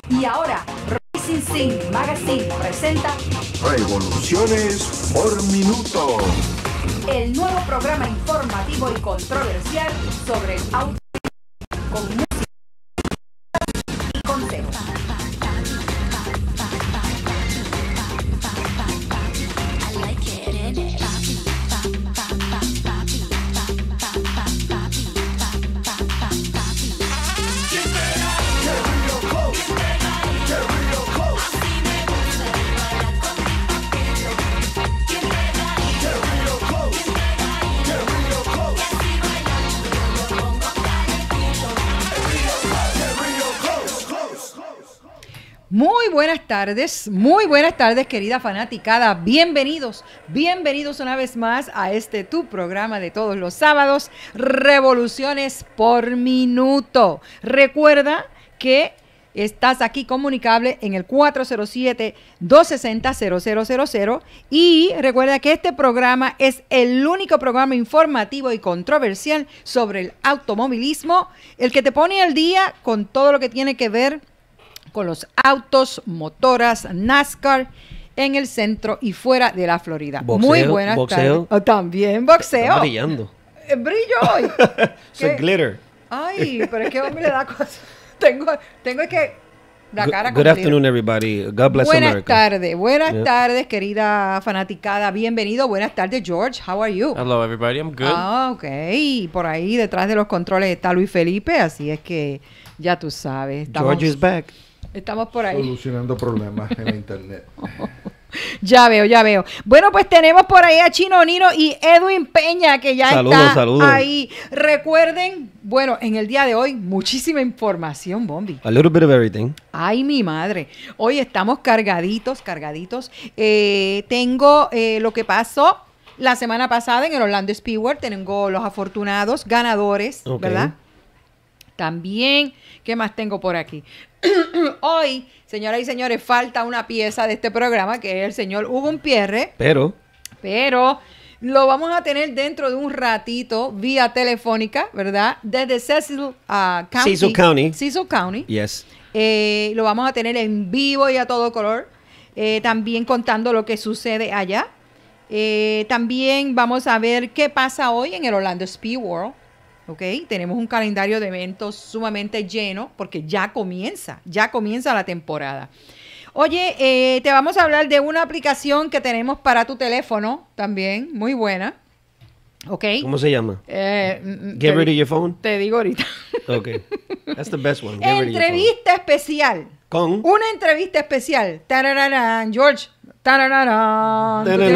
Y ahora, Racing Scene Magazine presenta Revoluciones por minuto. el nuevo programa informativo y controversial sobre el auto con música y consejos. Muy buenas tardes, querida fanaticada. Bienvenidos una vez más a tu programa de todos los sábados, Revoluciones por Minuto. Recuerda que estás aquí comunicable en el 407-260-0000 y recuerda que este programa es el único programa informativo y controversial sobre el automovilismo, el que te pone al día con todo lo que tiene que ver con los autos, motoras, NASCAR en el centro y fuera de la Florida. Boxeo, muy buenas boxeo. tardes. También boxeo. Está brillando. Brillo hoy. It's glitter. Ay, pero es que hombre le da cosas. Tengo que la cara Good afternoon, everybody. God bless America. Buenas tardes, querida fanaticada. Bienvenido. Buenas tardes, George. How are you? Hello, everybody. I'm good. Ah, ok. Por ahí detrás de los controles está Luis Felipe, así es que ya tú sabes. George is back. Estamos por ahí. Solucionando problemas en la internet. Ya veo. Bueno, pues tenemos por ahí a Chino Nino y Edwin Peña, que ya está ahí. Recuerden, bueno, en el día de hoy, muchísima información, Bombi. A little bit of everything. Ay, mi madre. Hoy estamos cargaditos. Tengo lo que pasó la semana pasada en el Orlando Speedway. Tengo los afortunados ganadores, ¿verdad? También, ¿qué más tengo por aquí? Hoy, señoras y señores, falta una pieza de este programa, que es el señor Hugo Pierre. Pero lo vamos a tener dentro de un ratito, vía telefónica, ¿verdad? Desde Cecil County. Yes. Lo vamos a tener en vivo y a todo color. También contando lo que sucede allá. También vamos a ver qué pasa hoy en el Orlando Speed World. ¿Ok? Tenemos un calendario de eventos sumamente lleno porque ya comienza la temporada. Oye, te vamos a hablar de una aplicación que tenemos para tu teléfono también, muy buena. ¿Ok? ¿Cómo se llama? Get rid of your phone. Te digo ahorita. Ok. That's the best one. Get rid of your phone. Entrevista especial. ¿Con? Una entrevista especial. Tarararán, George. Tarararán. Ok,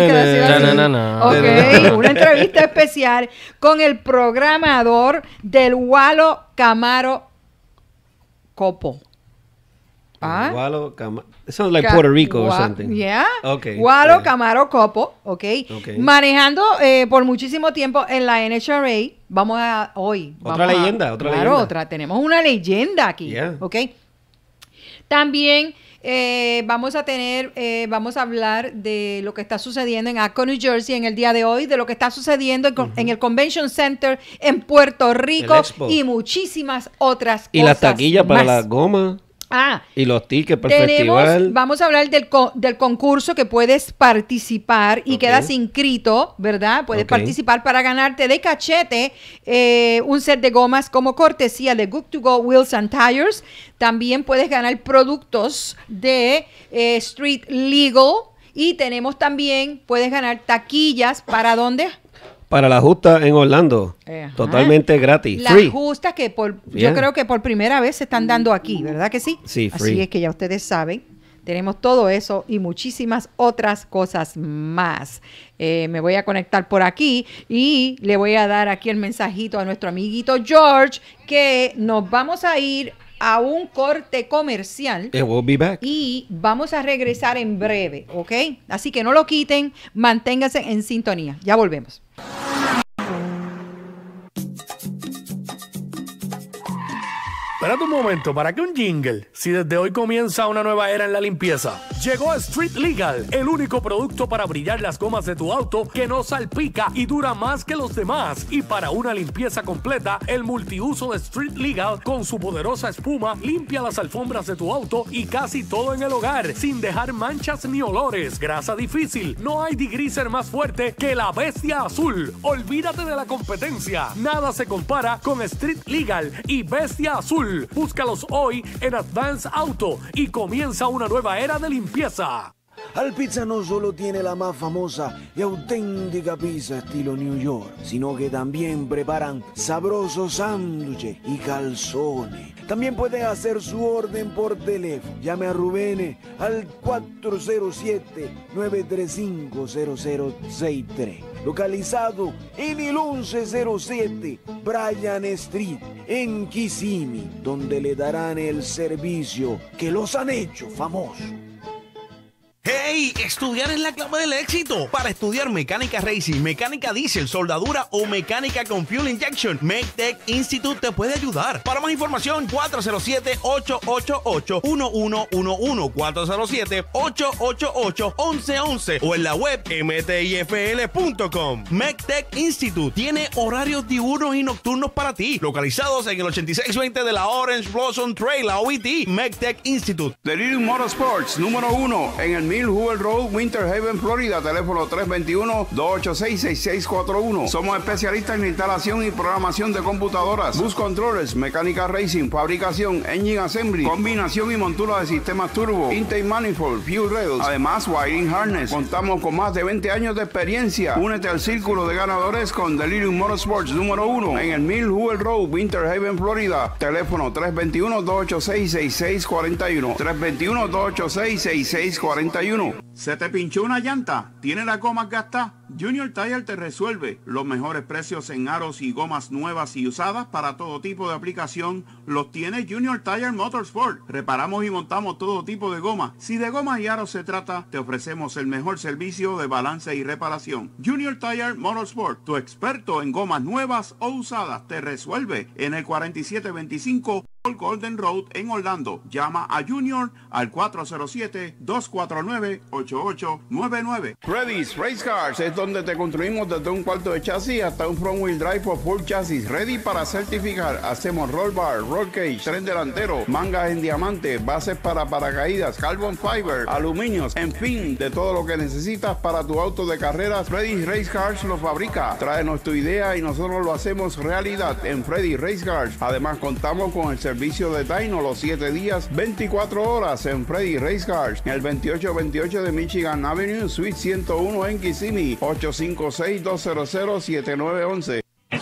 una entrevista especial con el programador del Walo Camaro Copo. Walo Camaro. It sounds like Puerto Rico or something. Yeah. Okay. Walo Camaro Copo, okay. Manejando por muchísimo tiempo en la NHRA. Otra leyenda. Tenemos una leyenda aquí, Yeah. okay. También vamos a hablar de lo que está sucediendo en Akron, New Jersey en el día de hoy, de lo que está sucediendo en el Convention Center en Puerto Rico y muchísimas otras cosas. Y las taquillas para la goma. Y los tickets para el festival. Vamos a hablar del concurso que puedes participar y quedas inscrito, ¿verdad? Puedes participar para ganarte de cachete un set de gomas como cortesía de Good to Go Wheels and Tires. También puedes ganar productos de Street Legal y puedes ganar taquillas para ¿dónde? Para la justa en Orlando. Totalmente gratis. Las free. Justas que yo creo que por primera vez se están dando aquí, ¿verdad que sí? Sí, free. Así es que ya ustedes saben. Tenemos todo eso y muchísimas otras cosas más. Me voy a conectar por aquí y le voy a dar aquí el mensajito a nuestro amiguito George que nos vamos a ir a un corte comercial. And we'll be back. Y vamos a regresar en breve, ¿ok? Así que no lo quiten, manténganse en sintonía. Ya volvemos. Espérate un momento, ¿para qué un jingle? Si desde hoy comienza una nueva era en la limpieza. Llegó Street Legal, el único producto para brillar las gomas de tu auto que no salpica y dura más que los demás. Y para una limpieza completa, el multiuso de Street Legal con su poderosa espuma limpia las alfombras de tu auto y casi todo en el hogar, sin dejar manchas ni olores. Grasa difícil, no hay degreaser más fuerte que la Bestia Azul. Olvídate de la competencia. Nada se compara con Street Legal y Bestia Azul. Búscalos hoy en Advance Auto y comienza una nueva era de limpieza. Alpizza no solo tiene la más famosa y auténtica pizza estilo New York, sino que también preparan sabrosos sándwiches y calzones. También puede hacer su orden por teléfono. Llame a Rubén al 407-935-0063. Localizado en el 1107 Bryan Street, en Kissimmee, donde le darán el servicio que los han hecho famosos. ¡Hey! Estudiar es la clave del éxito. Para estudiar mecánica racing, mecánica diésel, soldadura o mecánica con fuel injection, MechTech Institute te puede ayudar. Para más información, 407-888-1111, 407-888-1111 o en la web mtifl.com. MechTech Institute tiene horarios diurnos y nocturnos para ti, localizados en el 8620 de la Orange Blossom Trail, la OET. MechTech Institute. Delirium Motorsports, número 1 en el Mill Hoover Road, Winter Haven, Florida. Teléfono 321-286-6641. Somos especialistas en instalación y programación de computadoras, bus controllers, mecánica racing, fabricación, engine assembly, combinación y montura de sistemas turbo, intake manifold, fuel rails, además wiring harness. Contamos con más de 20 años de experiencia. Únete al círculo de ganadores con Delirium Motorsports número 1 en el Mill Hoover Road, Winter Haven, Florida. Teléfono 321-286-6641. 321-286-6641. ¿Se te pinchó una llanta? ¿Tiene la goma gastada? Junior Tire te resuelve. Los mejores precios en aros y gomas nuevas y usadas para todo tipo de aplicación los tiene Junior Tire Motorsport. Reparamos y montamos todo tipo de goma. Si de gomas y aros se trata, te ofrecemos el mejor servicio de balance y reparación. Junior Tire Motorsport, tu experto en gomas nuevas o usadas, te resuelve en el 4725 Golden Road en Orlando. Llama a Junior al 407-249-8899. Ready's Race Cars es donde te construimos desde un cuarto de chasis hasta un front wheel drive o full chasis ready para certificar. Hacemos roll bar, roll cage, tren delantero, mangas en diamante, bases para paracaídas, carbon fiber, aluminios, en fin, de todo lo que necesitas para tu auto de carreras. Ready's Race Cars lo fabrica. Tráenos tu idea y nosotros lo hacemos realidad en Freddy's Race Cars. Además contamos con el servicio de Dyno los 7 días, 24 horas en Freddy Race Cars, en el 2828 de Michigan Avenue, Suite 101 en Kissimmee, 856-200-7911.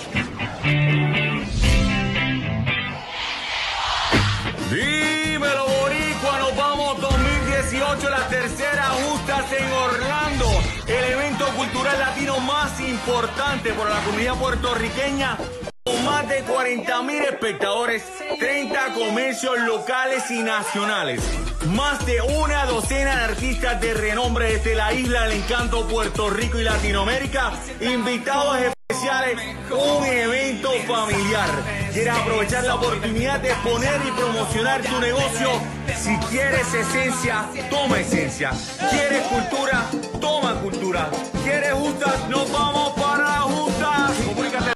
Dímelo, boricua, nos vamos 2018, la tercera Justas en Orlando, el evento cultural latino más importante para la comunidad puertorriqueña. Con más de 40,000 espectadores, 30 comercios locales y nacionales, más de una docena de artistas de renombre desde la isla del encanto, Puerto Rico y Latinoamérica, invitados especiales, un evento familiar. ¿Quieres aprovechar la oportunidad de exponer y promocionar tu negocio? Si quieres esencia, toma esencia. ¿Quieres cultura? Toma cultura. ¿Quieres Justas? Nos vamos para Justas. Comunícate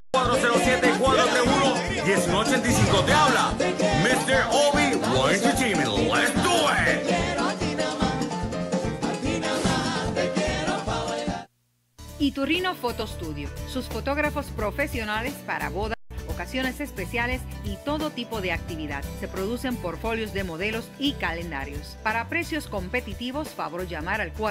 407-431-1985. Te habla Mr. Obi Entertainment. Let's do it. Iturrino Photo Studio. Sus fotógrafos profesionales para bodas, ocasiones especiales y todo tipo de actividad. Se producen portfolios de modelos y calendarios. Para precios competitivos, favor llamar al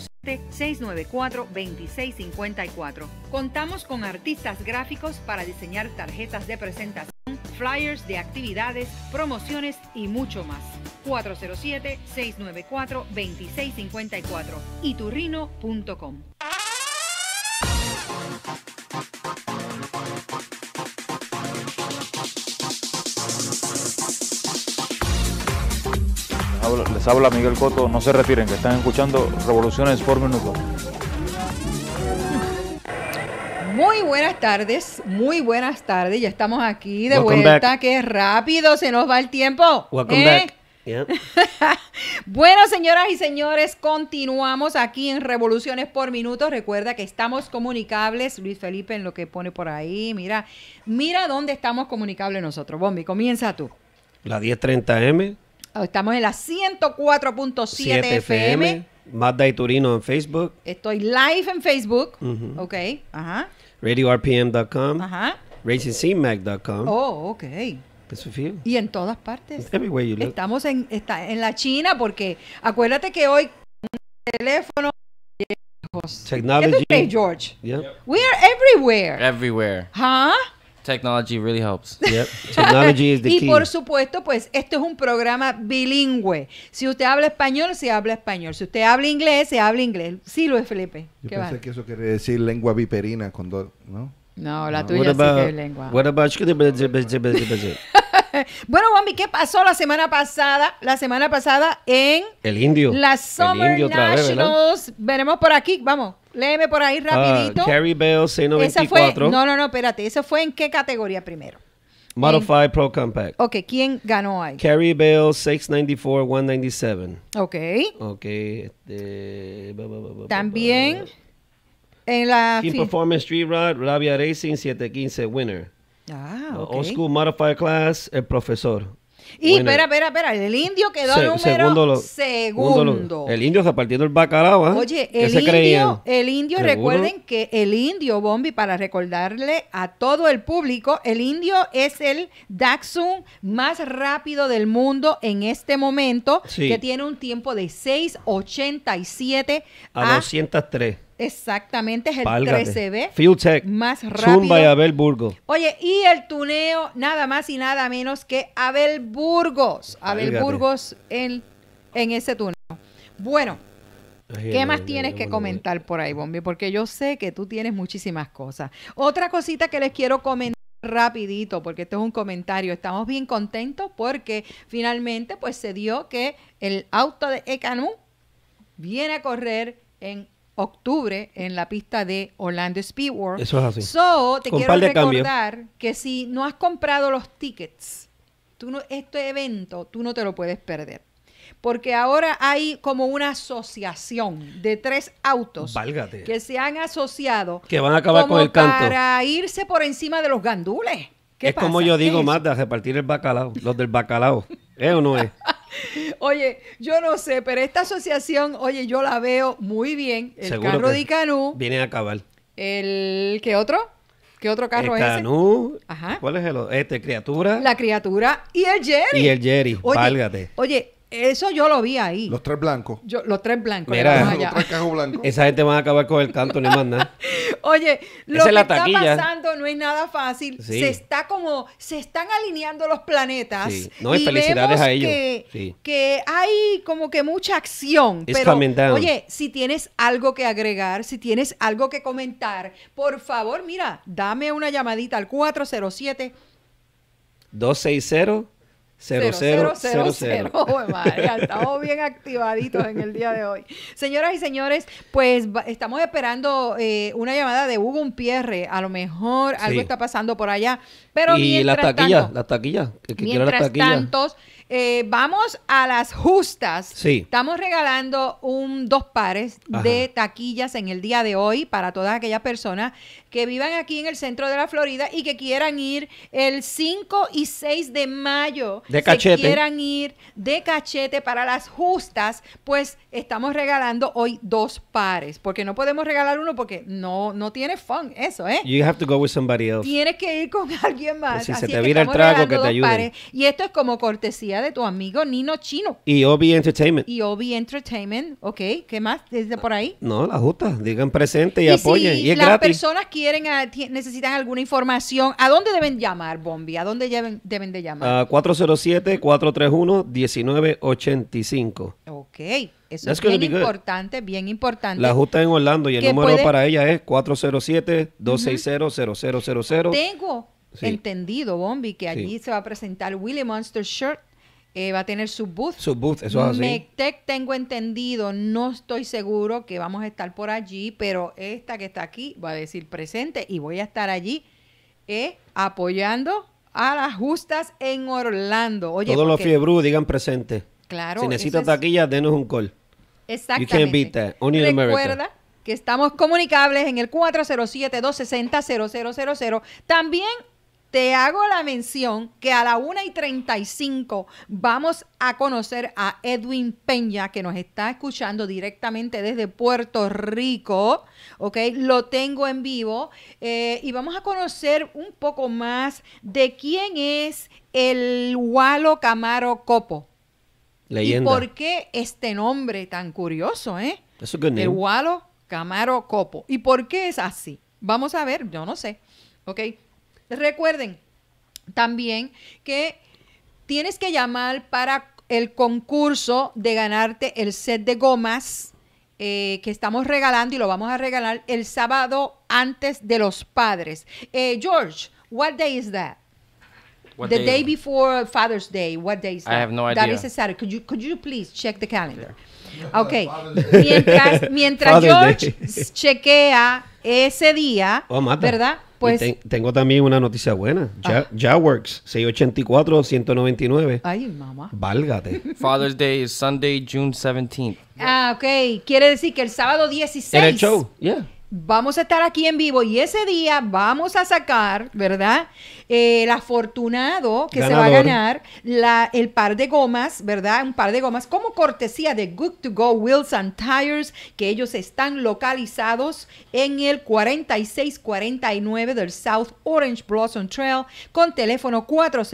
407-694-2654. Contamos con artistas gráficos para diseñar tarjetas de presentación, flyers de actividades, promociones y mucho más. 407-694-2654. iturrino.com. Les habla Miguel Cotto, no se retiren, que están escuchando Revoluciones por Minuto. Muy buenas tardes, muy buenas tardes. Ya estamos aquí de Welcome vuelta. back. Qué rápido se nos va el tiempo. Welcome back. Yep. Bueno, señoras y señores, continuamos aquí en Revoluciones por Minuto. Recuerda que estamos comunicables. Luis Felipe en lo que pone por ahí. Mira dónde estamos comunicables nosotros. Bombi, comienza tú. La 1030M. Estamos en la 104.7 FM. Mazda y Turino en Facebook. Estoy live en Facebook. Ok. Ajá. RadioRPM.com. Ajá. RacingCMag.com. Oh, ok. That's what you. Y en todas partes. Everywhere you look. Estamos en la China porque acuérdate que hoy con el teléfono Technology. ¿Qué tú crees, George? Yep. We are everywhere. Everywhere. ¿Ah? Technology really helps. Yep. Technology is the Y key. por supuesto, pues esto es un programa bilingüe. Si usted habla español, se habla español. Si usted habla inglés, se habla inglés. Sí, Luis Felipe. Yo ¿Qué pensé va? que eso quiere decir lengua viperina cuando, ¿no? No, la What tuya sí about, que es lengua. what about Bueno, Bambi, ¿qué pasó la semana pasada? La semana pasada en el indio? las Summer el indio otra vez, ¿verdad? Nationals. Veremos por aquí, vamos. Léeme por ahí rapidito. Carrie Bell, Esa fue, 694. no, espérate. ¿Eso fue en qué categoría primero? Modified Pro Compact. Ok, ¿quién ganó ahí? Carrie Bell, 694, 197. Ok. Ok. También en la... Team Performance Street Rod, Rabia Racing, 715, winner. Ah, ok. Old School Modified Class, el profesor. Y winner. espera, el indio quedó número segundo. El indio repartiendo el bacalao, ¿eh? Oye, ¿Qué se creían? el indio, ¿Seguro? recuerden que el indio, Bombi, para recordarle a todo el público, el indio es el Dachshund más rápido del mundo en este momento, Sí. que tiene un tiempo de 6:87 A 203. Exactamente, es el Válgate. 13B Field Tech. más Zumba y rápido. Abel Burgos. Oye, y el tuneo, nada más y nada menos que Abel Burgos. Abel Válgate. Burgos en ese tuneo. Bueno, ¿qué más tienes que comentar por ahí, Bombi? Porque yo sé que tú tienes muchísimas cosas. Otra cosita que les quiero comentar rapidito, porque esto es un comentario. Estamos bien contentos porque finalmente pues se dio que el auto de Ecanu viene a correr en octubre en la pista de Orlando Speedway. Eso es así. So, te Con quiero par de recordar que si no has comprado los tickets, este evento, tú no te lo puedes perder. Porque ahora hay como una asociación de 3 autos Válgate. que se han asociado Que van a acabar como con el canto. para irse por encima de los gandules. ¿Qué Es como pasa? yo ¿Qué digo, es eso? Mazda, repartir el bacalao. Los del bacalao. ¿Es o no es? Oye, yo no sé, pero esta asociación, oye, yo la veo muy bien. El Seguro carro que de Icanú, Vienen a acabar. ¿qué otro? ¿Qué otro carro El es ese? Canú. Ajá. ¿Cuál es el criatura? La criatura y el Jerry. Y el Jerry. Oye, Válgate. Oye, eso yo lo vi ahí. Los 3 blancos. Los 3 blancos. Mira, vamos Los allá. 3 cajos blancos. Esa gente va a acabar con el canto ni más nada. Oye, lo Esa que es la está taquilla. pasando no es nada fácil. Sí. Se están alineando los planetas. Sí. No, y felicidades vemos a ellos. Que, Sí. que hay como que mucha acción. It's Pero, coming down. oye, si tienes algo que agregar, si tienes algo que comentar, por favor, mira, dame una llamadita al 407 260 0000. Oh, María, estamos bien activaditos en el día de hoy. Señoras y señores, pues estamos esperando una llamada de Hugo Umpierre. A lo mejor algo Sí. está pasando por allá. Pero Y las mientras taquillas, tanto, las taquillas. El que quiera las mientras taquillas. tanto, vamos a las justas. Sí. Estamos regalando 2 pares de taquillas en el día de hoy para todas aquellas personas que vivan aquí en el centro de la Florida y que quieran ir el 5 y 6 de mayo. De cachete. Se quieran ir de cachete para las justas, pues estamos regalando hoy 2 pares. Porque no podemos regalar uno porque no tiene fun eso, ¿eh? You have to go with somebody else. Tienes que ir con alguien más. Si se Así te es vira el estamos trago, regalando que te 2 ayuden. pares. Y esto es como cortesía de tu amigo Nino Chino. Y Obi Entertainment. Y Obi Entertainment, ok, ¿qué más desde por ahí? No, la justa. Digan presente y apoyen. Si Y es las gratis. personas necesitan alguna información, ¿a dónde deben llamar, Bombi? ¿A dónde deben de llamar? 407-431-1985. Ok, eso That's es gonna bien be good. importante, bien importante. La justa en Orlando y el que número puede- para ella es 407-260-0000. Tengo Sí. entendido, Bombi, que allí Sí. se va a presentar Willie Monster Shirt va a tener su booth. Su booth, eso es así. MECTEC, tengo entendido, no estoy seguro que vamos a estar por allí, pero esta que está aquí va a decir presente y voy a estar allí apoyando a las justas en Orlando. Oye, todos los fiebrú digan presente. Claro. Si necesitas taquilla, denos un call. Exactamente. You can't beat that. Only in America. Recuerda que estamos comunicables en el 407-260-0000. También te hago la mención que a la 1:35 vamos a conocer a Edwin Peña, que nos está escuchando directamente desde Puerto Rico, ¿ok? Lo tengo en vivo y vamos a conocer un poco más de quién es el Walo Camaro Copo. Leyenda. ¿Y por qué este nombre tan curioso, That's a good name. El Walo Camaro Copo. ¿Y por qué es así? Vamos a ver, yo no sé, ¿ok? Recuerden también que tienes que llamar para el concurso de ganarte el set de gomas que estamos regalando y lo vamos a regalar el sábado antes de los padres. George, what day is that? The day before Father's Day. What day is that? I have no That idea. is a Saturday. Could you please check the calendar? Okay. Mientras Father's George Day. chequea ese día, Mata. ¿verdad? Pues tengo también una noticia buena. JAWorks, 684-199. ay, mamá. Válgate. Father's Day is Sunday, June 17th. Ok. Quiere decir que el sábado 16 En el show, yeah. vamos a estar aquí en vivo y ese día vamos a sacar, ¿verdad? El afortunado que se va a Ganador. ganar el par de gomas, ¿verdad? Un par de gomas como cortesía de Good to Go Wheels and Tires, que ellos están localizados en el 4649 del South Orange Blossom Trail con teléfono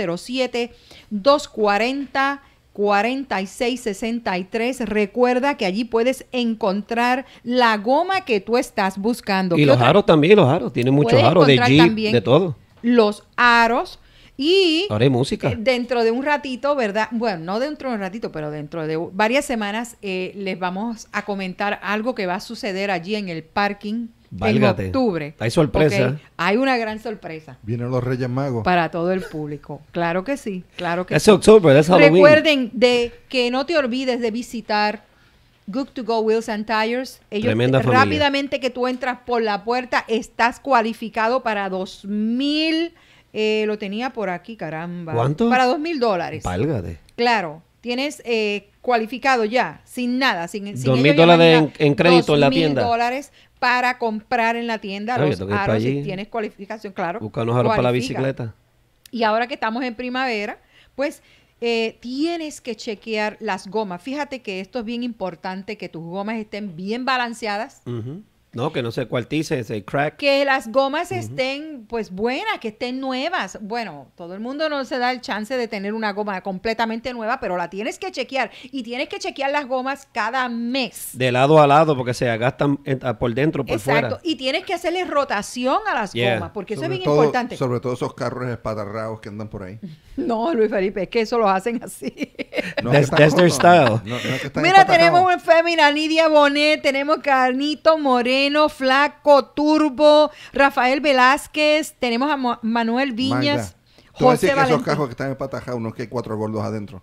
407-240-4663. Recuerda que allí puedes encontrar la goma que tú estás buscando. Y ¿Qué los otra? aros también, los aros. Tienen muchos Puedes aros de encontrar Jeep, también de todo. Los aros y Ahora hay música. dentro de un ratito, ¿verdad? Bueno, no dentro de un ratito, pero dentro de varias semanas les vamos a comentar algo que va a suceder allí en el parking Válgate. en octubre. Hay sorpresa. ¿Ok? Hay una gran sorpresa Vienen los Reyes Magos. para todo el público. Claro que sí, claro que That's sí. October, that's Halloween. Recuerden de que no te olvides de visitar Good to Go Wheels and Tires. Ellos Tremenda familia. rápidamente que tú entras por la puerta, estás cualificado para 2,000. Lo tenía por aquí, caramba. ¿Cuánto? Para $2,000. Válgate. Claro, tienes cualificado ya, sin nada, sin $2,000 ellos en crédito en la tienda. $2,000 para comprar en la tienda Oye, los tengo que ir aros. para Si allí. tienes cualificación, claro. Busca unos aros para la cualifica. bicicleta. Y ahora que estamos en primavera, pues tienes que chequear las gomas. Fíjate que esto es bien importante, que tus gomas estén bien balanceadas, Ujú. No, que no se cuartice, se crack. que las gomas estén pues buenas, que estén nuevas. Bueno, todo el mundo no se da el chance de tener una goma completamente nueva, pero la tienes que chequear y tienes que chequear las gomas cada mes. De lado a lado, porque se agastan por dentro, por Exacto, fuera. y tienes que hacerle rotación a las Yeah. gomas, porque eso es Sobre bien todo- importante. Sobre todo esos carros espatarrados que andan por ahí. No, Luis Felipe, es que eso lo hacen así. No, es que That's their están- style. no es que están Mira, espatarrados. tenemos un Femina, Nidia Bonet, tenemos Carnito Moreno, Flaco, Turbo, Rafael Velázquez, tenemos a Manuel Viñas, Magda, tú vas a José decir que esos Valentín. carros que están empatajados, no es que hay 4 gordos adentro.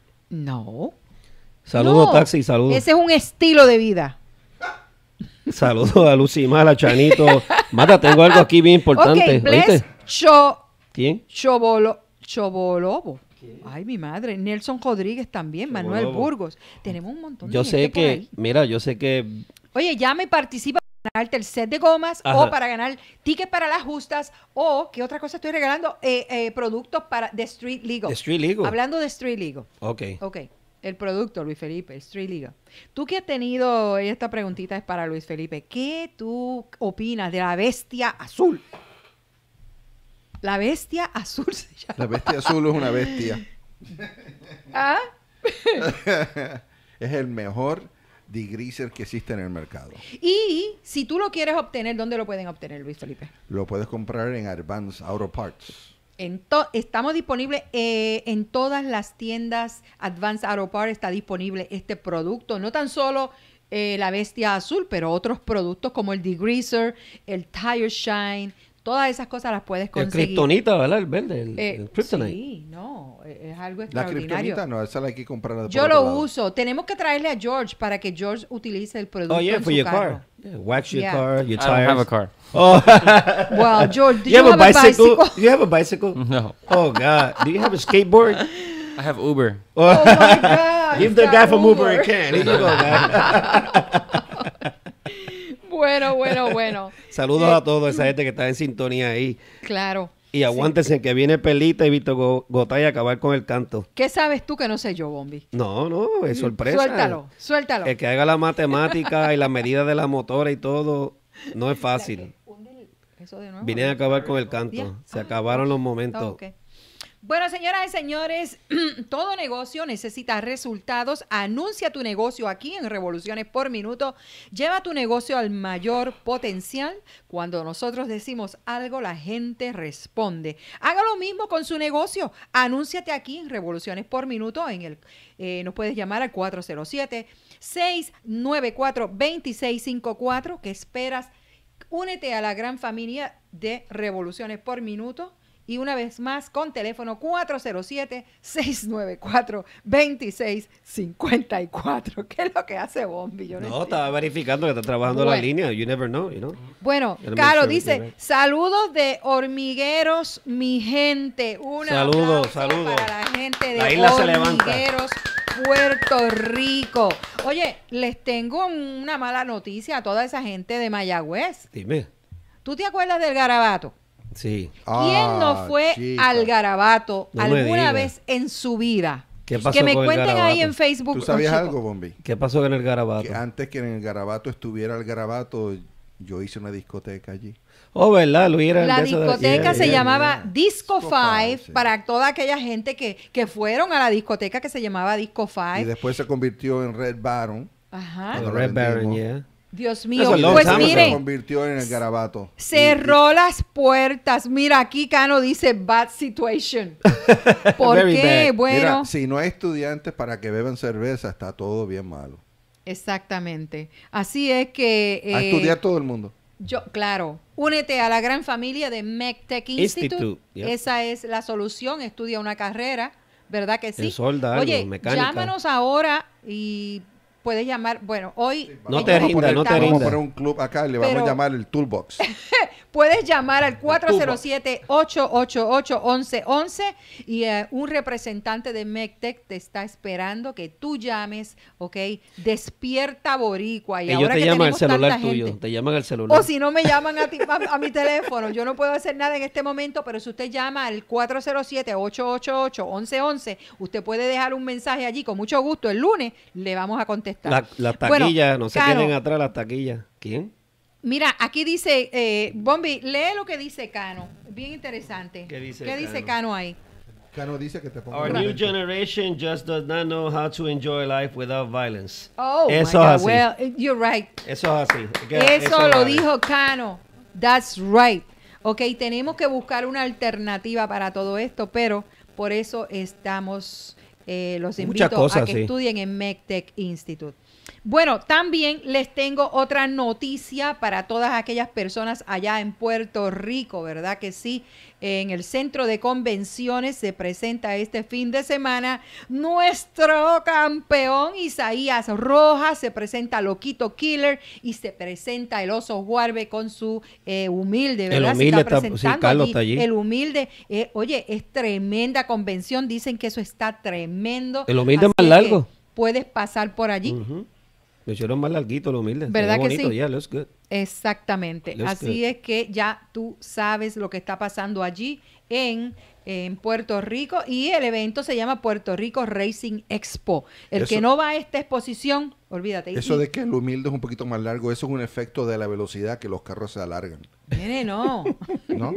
No. Saludos, No, taxi, saludos. Ese es un estilo de vida. Saludos a Lucimar, a Chanito. Mata, tengo algo aquí bien importante. Ok, Bless ¿Oíste? ¿Quién? Chobolobo. Ay, mi madre. Nelson Rodríguez también, Manuel Chobolobo. Burgos. Tenemos un montón de Yo gente sé por que, ahí. mira, yo sé que Oye, llama y participa para ganarte el set de gomas Ajá. o para ganar tickets para las justas o, ¿qué otra cosa estoy regalando? Productos de Street Legal. de Street Legal. Hablando de Street Legal. Ok. Ok, el producto, Luis Felipe, el Street Legal. Tú que has tenido, esta preguntita es para Luis Felipe, ¿qué tú opinas de la bestia azul? La bestia azul se llama. La bestia azul es una bestia. ¿Ah? Es el mejor degreaser que existe en el mercado. Y si tú lo quieres obtener, ¿dónde lo pueden obtener, Luis Felipe? Lo puedes comprar en Advance Auto Parts. Estamos disponibles en todas las tiendas. Advanced Auto Parts está disponible este producto. No tan solo la bestia azul, pero otros productos como el degreaser, el Tire Shine. Todas esas cosas las puedes El conseguir. Kryptonita, ¿verdad? El verde, el Kryptonite. Sí, no. es algo La extraordinario. kriptonita no, esa la hay que comprar. por Yo otro lo lado. uso. Tenemos que traerle a George para que George utilice el producto Oh, yeah, en for su your carro. car. Yeah, wax your Yeah. car, your I tires. don't have a car. Oh. Well, George, do you have a bicycle? bicycle? You have a bicycle? No. Oh, God. Do you have a skateboard? I have Uber. Oh, my God. Give the está guy from Uber Uber. a can. Here you go, guy. Bueno. Saludos a toda esa gente que está en sintonía ahí. Claro. Y aguántense que viene Pelita y Víctor Gotay a acabar con el canto. ¿Qué sabes tú que no sé yo, Bombi? No, es sorpresa. Suéltalo. El que haga la matemática y la medida de la motora y todo, no es fácil. Eso de nuevo. Vienen a acabar con el canto. Se acabaron los momentos. Ok. Bueno, señoras y señores, todo negocio necesita resultados. Anuncia tu negocio aquí en Revoluciones por Minuto. Lleva tu negocio al mayor potencial. Cuando nosotros decimos algo, la gente responde. Haga lo mismo con su negocio. Anúnciate aquí en Revoluciones por Minuto. Nos puedes llamar al 407-694-2654. ¿Qué esperas? Únete a la gran familia de Revoluciones por Minuto. Y una vez más, con teléfono 407-694-2654. ¿Qué es lo que hace Bombi? Yo no entiendo. Estaba verificando que está trabajando la línea. You never know, you know. Bueno, Gotta make Caro sure dice, you're right. saludos de hormigueros, mi gente. Saludos. Para la gente de La isla se levanta. Hormigueros, Puerto Rico. Oye, les tengo una mala noticia a toda esa gente de Mayagüez. Dime. ¿Tú te acuerdas del garabato? Sí. ¿Quién no fue al garabato No me alguna digas. vez en su vida? ¿Qué pasó Que me con el cuenten garabato? ahí en Facebook. ¿Tú sabías chicos. algo, Bombi? ¿Qué pasó en el garabato? Que antes que en el garabato estuviera el garabato, yo hice una discoteca allí. Oh, ¿verdad? Luis era el La de eso de- discoteca Yeah, se yeah, llamaba yeah. Disco Disco Five Five, sí. para toda aquella gente que fueron a la discoteca que se llamaba Disco Y Five. después se convirtió en Red Baron. Ajá. Cuando Red la Baron, vendimos. yeah. Dios Eso mío. es long Pues time ago. Se miren, convirtió en el garabato. cerró las puertas. Mira, aquí Cano dice bad situation. ¿Por Very qué? bad. Bueno, Mira, si no hay estudiantes para que beban cerveza, está todo bien malo. exactamente. Así es que... A estudiar todo el mundo. Claro, únete a la gran familia de MECTEC Institute. Institute, yep. Esa es la solución. Estudia una carrera, ¿verdad que sí? En solda, algo, Oye, mecánica. llámanos ahora y puedes llamar. Bueno, hoy No ellos te rindas, no te estamos- Vamos a rindas. poner un club acá y le Pero- vamos a llamar el Toolbox. Puedes llamar al 407-888-1111 y un representante de MECTEC te está esperando que tú llames, ¿ok? Despierta Boricua. Y Ellos ahora te que llaman al tenemos celular tanta tuyo. gente, Te llaman al celular. o si no me llaman a mi teléfono, yo no puedo hacer nada en este momento, pero si usted llama al 407-888-1111, usted puede dejar un mensaje allí, con mucho gusto, el lunes le vamos a contestar. Las Bueno, taquillas, no se Caro, queden atrás las taquillas. ¿Quién? Mira, aquí dice, Bombi, lee lo que dice Cano, bien interesante. ¿Qué dice dice Cano? Cano ahí? Cano dice que te ponga Our una new mente. generation just does not know how to enjoy life without violence. Oh, Eso my God, es así. well, you're right. Eso es así. Eso lo vale. dijo Cano. That's right. Ok, tenemos que buscar una alternativa para todo esto, pero por eso los Muchas invito cosas, a que sí. estudien en MECTEC Institute. Bueno, también les tengo otra noticia para todas aquellas personas allá en Puerto Rico, ¿verdad que sí? En el Centro de Convenciones se presenta este fin de semana nuestro campeón Isaías Rojas, se presenta Loquito Killer y se presenta el Oso Juarbe con su humilde, ¿verdad? El Humilde se está- presentando sí, Carlos está allí. El humilde, oye, es tremenda convención, dicen que eso está tremendo. El Humilde es Así más que largo. puedes pasar por allí. Ujú. Lo hicieron más larguito, lo humilde. ¿Verdad Se ve que bonito, sí? yeah, looks good. Exactamente. Looks Así good. es que ya tú sabes lo que está pasando allí en Puerto Rico y el evento se llama Puerto Rico Racing Expo. El Eso- que no va a esta exposición, olvídate. Eso de que el humilde es un poquito más largo, eso es un efecto de la velocidad que los carros se alargan. Nene, no. ¿No?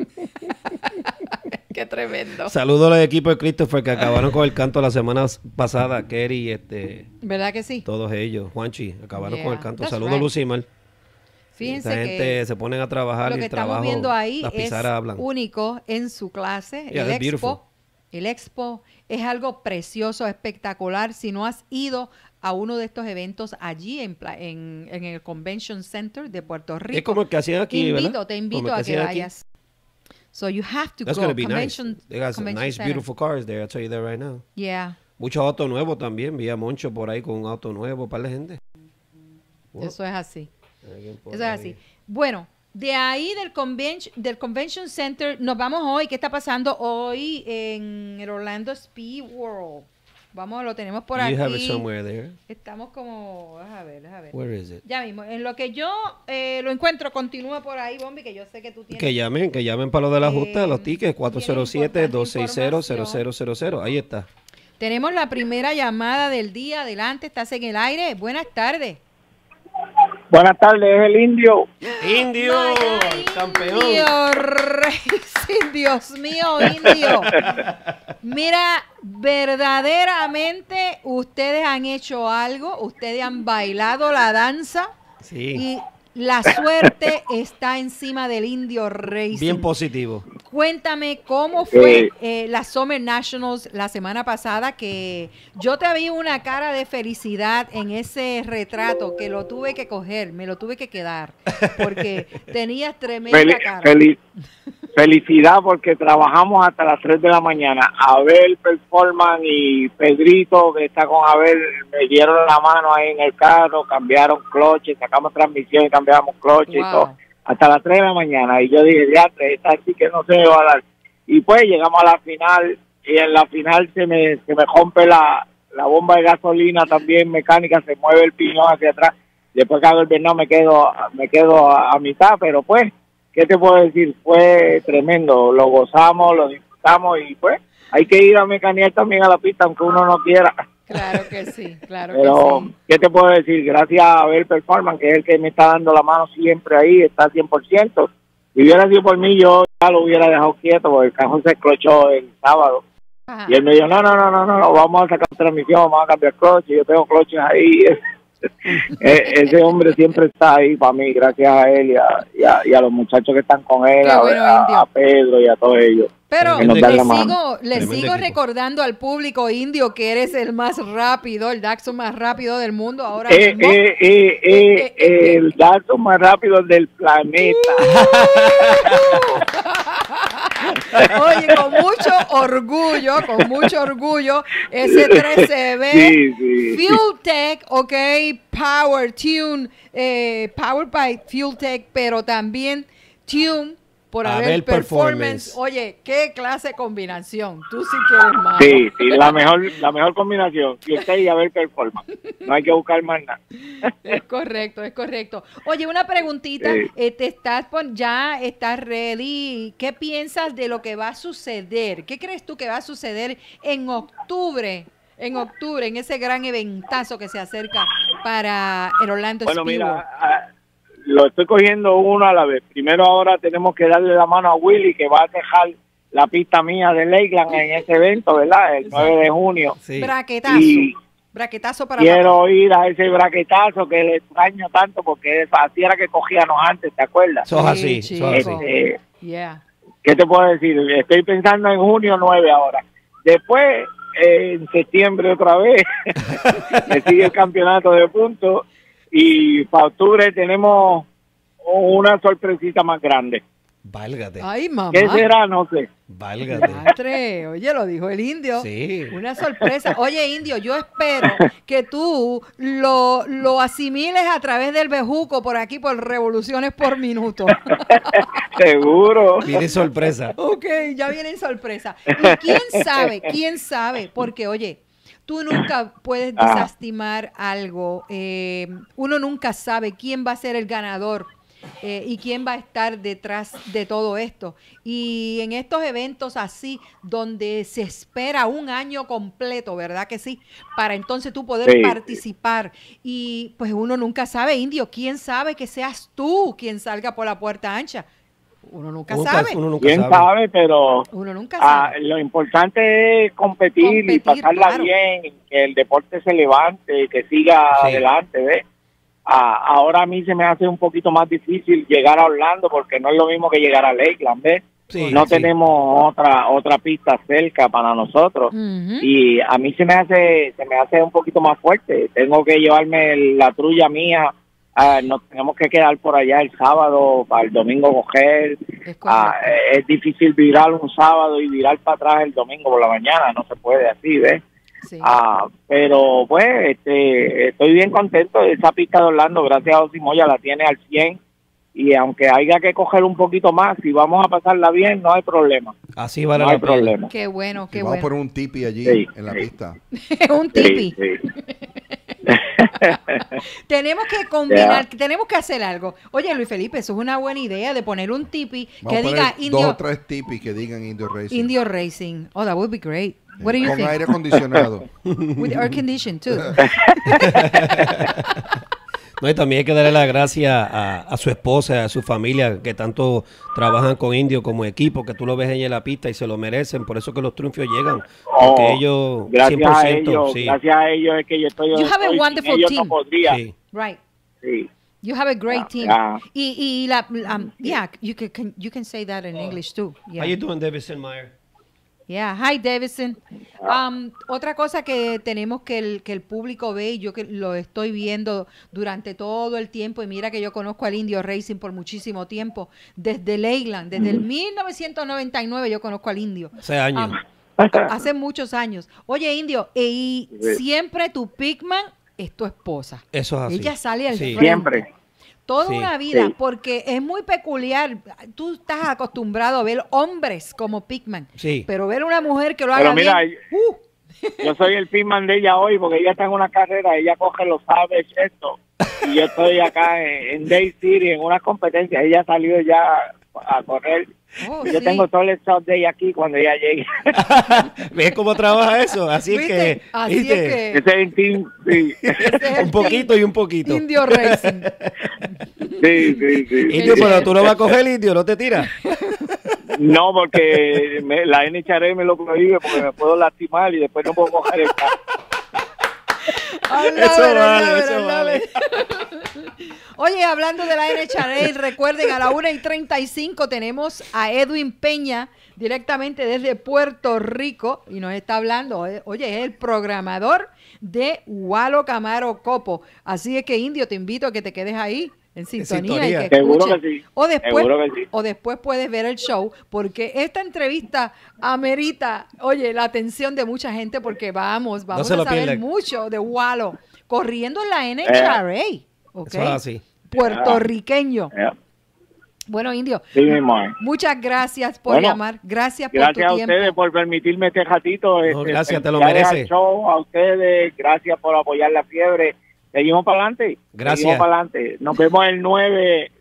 Qué tremendo. Saludos al equipo de Christopher que acabaron con el canto la semana pasada. Kerry, ¿Verdad que sí? todos ellos. Juanchi, acabaron Yeah, con el canto. that's Saludos, right. Lucimar. Fíjense Esta gente que se ponen a trabajar lo y que el estamos trabajo, viendo ahí las es pizarras hablan. único en su clase. Yeah, el that's beautiful. Expo. El Expo es algo precioso, espectacular. Si no has ido a uno de estos eventos allí en el Convention Center de Puerto Rico, Es como el que hacían aquí, ¿verdad? te invito Como el a que hacían aquí. vayas. So you have to That's go. going to be nice. Convention, They got some convention nice, center. beautiful cars there. I'll tell you that right now. Yeah. Muchos autos nuevos también. Vi a Moncho por ahí con un auto nuevo, par de gente. Wow. Eso es así. Alguien por Eso es ahí. así. Bueno, de ahí del Convention Center nos vamos hoy. ¿Qué está pasando hoy en el Orlando Speed World? Vamos, lo tenemos por aquí. You have it somewhere there. Estamos como, a ver. Where is it? Ya mismo, en lo que yo lo encuentro, continúa por ahí, Bombi, que yo sé que tú tienes. Que llamen para lo de la justa, los tickets, 407-260-0000. Ahí está. Tenemos la primera llamada del día. Adelante, estás en el aire. Buenas tardes. Buenas tardes, es el Indio. Indio, el campeón. Indio Racing, Dios mío, Indio. Mira, verdaderamente ustedes han hecho algo, ustedes han bailado la danza. Sí. Y la suerte está encima del Indio Racing. Bien positivo. Cuéntame cómo fue la Summer Nationals la semana pasada, que yo te vi una cara de felicidad en ese retrato que lo tuve que coger, me lo tuve que quedar, porque tenías tremenda cara. Felicidad porque trabajamos hasta las 3 de la mañana. Abel Performance y Pedrito, que está con Abel, me dieron la mano ahí en el carro, cambiaron cloches, sacamos transmisión y cambiamos cloches y todo. Hasta las 3 de la mañana, y yo dije, diatre, esta sí que no se me va a dar. Y pues llegamos a la final, y en la final se me rompe la bomba de gasolina también mecánica, se mueve el piñón hacia atrás. Después que hago el Bernal me quedo a mitad, pero pues, ¿qué te puedo decir? Fue tremendo, lo gozamos, lo disfrutamos, y pues hay que ir a mecanear también a la pista, aunque uno no quiera. Claro que sí, claro pero, que sí. ¿qué te puedo decir? Gracias a Abel Performance, que es el que me está dando la mano siempre ahí, está 100%. Si hubiera sido por mí, yo ya lo hubiera dejado quieto, porque el cajón se escrochó el sábado. Ajá. Y él me dijo, no, vamos a sacar transmisión, vamos a cambiar cloches, yo tengo cloches ahí. Ese hombre siempre está ahí para mí, gracias a él y a los muchachos que están con él, a Pedro y a todos ellos. Pero le sigo equipo. recordando al público, Indio, que eres el más rápido, el Daxon más rápido del mundo ahora mismo. El Daxon más rápido del planeta. Oye, con mucho orgullo, ese 13B, sí. Fuel Tech, ok, Power Tune, Powered by Fuel Tech, pero también Tune por Abel Performance. Oye, qué clase de combinación. Tú sí quieres más. Sí, la mejor combinación. Fuel Tech y Abel Performance. No hay que buscar más nada. Es correcto. Oye, una preguntita. Sí. Ya estás ready. ¿Qué piensas de lo que va a suceder? ¿Qué crees tú que va a suceder en octubre? En ese gran eventazo que se acerca para el Orlando Speed World. Mira, lo estoy cogiendo uno a la vez. Primero ahora tenemos que darle la mano a Willy, que va a dejar la pista mía de Lakeland en ese evento, ¿verdad? El 9 de junio. Sí. Braquetazo. Braquetazo para quiero ir a ese braquetazo que le extraño tanto, porque así era que cogíamos antes, ¿te acuerdas? Sos así. Yeah. ¿Qué te puedo decir? Estoy pensando en junio 9 ahora. Después, en septiembre otra vez, me sigue el campeonato de puntos. Y para octubre tenemos una sorpresita más grande. Válgate. Ay, mamá. ¿Qué será? No sé. Válgate. Oye, lo dijo el Indio. Sí. Una sorpresa. Oye, Indio, yo espero que tú lo asimiles a través del bejuco por aquí, por revoluciones por minuto. Seguro. Viene sorpresa. Ok, ya vienen sorpresa. Y quién sabe, porque oye, tú nunca puedes desestimar algo. Uno nunca sabe quién va a ser el ganador y quién va a estar detrás de todo esto. Y en estos eventos así, donde se espera un año completo, ¿verdad que sí? Para entonces tú poder participar. Y pues uno nunca sabe, Indio, quién sabe que seas tú quien salga por la puerta ancha. Uno nunca sabe. ¿Quién sabe? Pero uno nunca sabe. Lo importante es competir y pasarla bien, que el deporte se levante, que siga adelante, ¿ves? Ahora a mí se me hace un poquito más difícil llegar a Orlando, porque no es lo mismo que llegar a Lakeland, ¿ves? No tenemos otra pista cerca para nosotros. Y a mí se me hace un poquito más fuerte. Tengo que llevarme la trulla mía nos tenemos que quedar por allá el sábado para el domingo coger. Es difícil virar un sábado y virar para atrás el domingo por la mañana, no se puede así, ¿ves? Sí. Pero pues estoy bien contento de esa pista de Orlando, gracias a José Moya la tiene al 100 y aunque haya que coger un poquito más, si vamos a pasarla bien, no hay problema. Así vale, no hay problema. Qué bueno, qué vamos bueno. a poner un tipi allí en la pista. Un tipi. Sí. Tenemos que combinar, tenemos que hacer algo. Oye, Luis Felipe, eso es una buena idea de poner un tipi que diga Indio. 2 o 3 tipis que digan Indio Racing. Indio Racing. Oh, that would be great. What do you Con think? aire acondicionado. With air condition too. No, y también hay que darle las gracias a su esposa, a su familia, que tanto trabajan con Indio como equipo, que tú lo ves ahí en la pista y se lo merecen. Por eso que los triunfos llegan. Porque ellos, gracias 100%, a ellos, sí. Gracias a ellos es que yo estoy. You have a wonderful team. No podría. Sí. Right. Sí. You have a great team. Y you can say that in English too. Yeah. How you doing, Davidson Meyer? Yeah, hi Davidson. Otra cosa que tenemos que el público ve, y yo que lo estoy viendo durante todo el tiempo, y mira que yo conozco al Indio Racing por muchísimo tiempo, desde Leyland, desde el 1999 yo conozco al Indio. Hace años. Hace muchos años. Oye, Indio, y siempre tu Pigman es tu esposa. Eso es así. Ella sale al frente. Siempre. Toda una vida, porque es muy peculiar. Tú estás acostumbrado a ver hombres como Pigman, pero ver una mujer que lo haga mira, bien. Yo soy el Pigman de ella hoy, porque ella está en una carrera, ella coge los sabes esto, y yo estoy acá en Day City en una competencia. Ella salió ya a correr. Yo tengo todo el stop day aquí cuando ella llegue. ¿Ves cómo trabaja eso? Así es que... Así es que... Ese es el team, sí. Un poquito y un poquito. Indio Racing. Sí. Indio, pero tú no vas a coger el Indio, ¿no te tiras? No, porque la NHRA me lo prohíbe porque me puedo lastimar y después no puedo coger el carro. Eso vale. Oye, hablando de la NHRA, recuerden, a la 1:35 tenemos a Edwin Peña directamente desde Puerto Rico y nos está hablando, oye, es el programador de Walo Camaro Copo. Así es que, Indio, te invito a que te quedes ahí en sintonía. Y que seguro que sí. O después puedes ver el show, porque esta entrevista amerita, oye, la atención de mucha gente, porque vamos a saber mucho de Walo corriendo en la NHRA. Okay. Eso es así. Puertorriqueño. Bueno, Indio, muchas gracias por llamar. Gracias por tu tiempo. Gracias a ustedes por permitirme este ratito. Gracias, te lo mereces. A ustedes, gracias por apoyar la fiebre. Seguimos para adelante. Gracias. Seguimos para adelante. Nos vemos el 9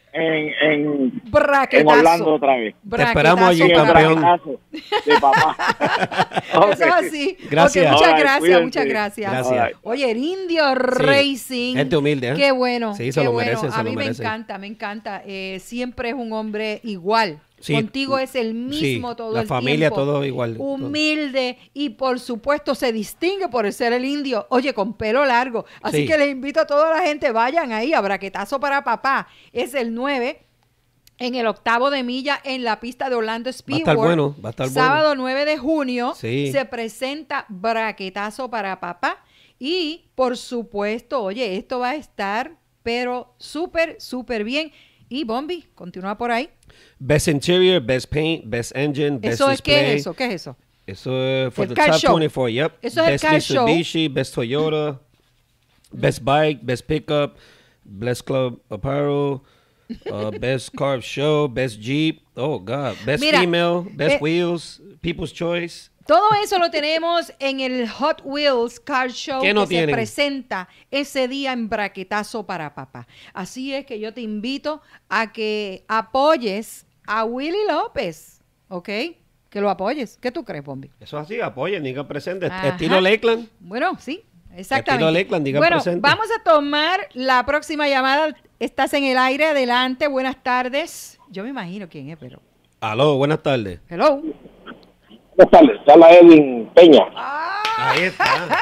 en Orlando otra vez. Te esperamos allí, campeón. De papá. Okay. Eso es así. Gracias. Okay, muchas gracias, cuídense. muchas gracias. Gracias. Oye, el Indio Racing. Gente humilde, ¿eh? Qué bueno. Sí, se lo merece. A mí me encanta. Siempre es un hombre igual. Sí, contigo es el mismo todo el tiempo. La familia, todo igual. Humilde y por supuesto se distingue por ser el Indio. Oye, con pelo largo. Así que les invito a toda la gente, vayan ahí a Braquetazo para Papá. Es el 9 en el 8º de milla en la pista de Orlando Speedway. Va a estar bueno. Sábado 9 de junio se presenta Braquetazo para Papá. Y por supuesto, oye, esto va a estar pero súper bien. Y Bombi, continúa por ahí. Best interior, best paint, best engine, best display. ¿Qué es eso? ¿Qué es eso? Eso es for the top 24, yep. Eso es best el car show. Mitsubishi, best Toyota, best bike, best pickup, best club apparel, best car show, best Jeep, oh God, best female, best wheels, people's choice. Todo eso lo tenemos en el Hot Wheels Car Show que se presenta ese día en Braquetazo para Papá. Así es que yo te invito a que apoyes a Willy López, ¿ok? Que lo apoyes. ¿Qué tú crees, Bombi? Eso es así, apoyen, digan presente. Estilo Lakeland. Bueno, sí, exactamente. Estilo Lakeland, digan presente. Vamos a tomar la próxima llamada. Estás en el aire, adelante, buenas tardes. Yo me imagino quién es, pero... Aló, buenas tardes. Hello. Buenas tardes, habla Edwin Peña. Ahí está.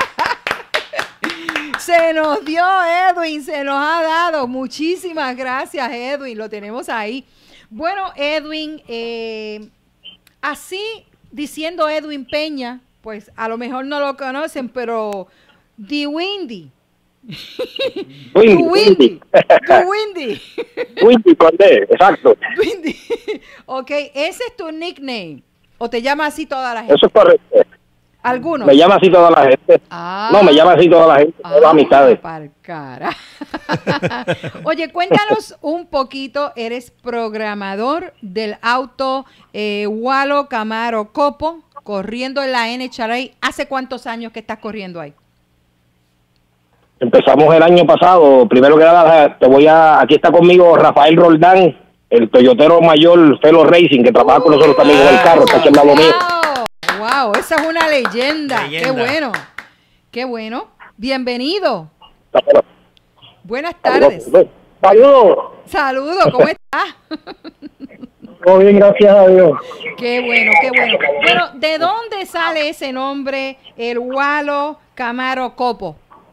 Se nos dio Edwin, se nos ha dado. Muchísimas gracias, Edwin, lo tenemos ahí. Bueno, Edwin, así diciendo Edwin Peña, pues a lo mejor no lo conocen, pero The Windy Windy. Windy con D, exacto. Windy. Ok, ¿ese es tu nickname? ¿O te llama así toda la gente? Eso es correcto. ¿Algunos? Me llama así toda la gente. No, me llama así toda la gente, todas las amistades. Cara. Oye, cuéntanos un poquito, eres programador del auto Walo Camaro Copo, corriendo en la NHRA. ¿Hace cuántos años que estás corriendo ahí? Empezamos el año pasado. Primero que nada, aquí está conmigo Rafael Roldán, el toyotero mayor Felo Racing, que trabaja con nosotros también en el carro, está aquí al lado mío. Wow, esa es una leyenda. Qué bueno. Qué bueno. Bienvenido. Buenas tardes. Saludos. Saludos, ¿cómo estás? Todo bien, gracias a Dios. Qué bueno, qué bueno. Bueno, ¿de dónde sale ese nombre, el Walo Camaro Copo?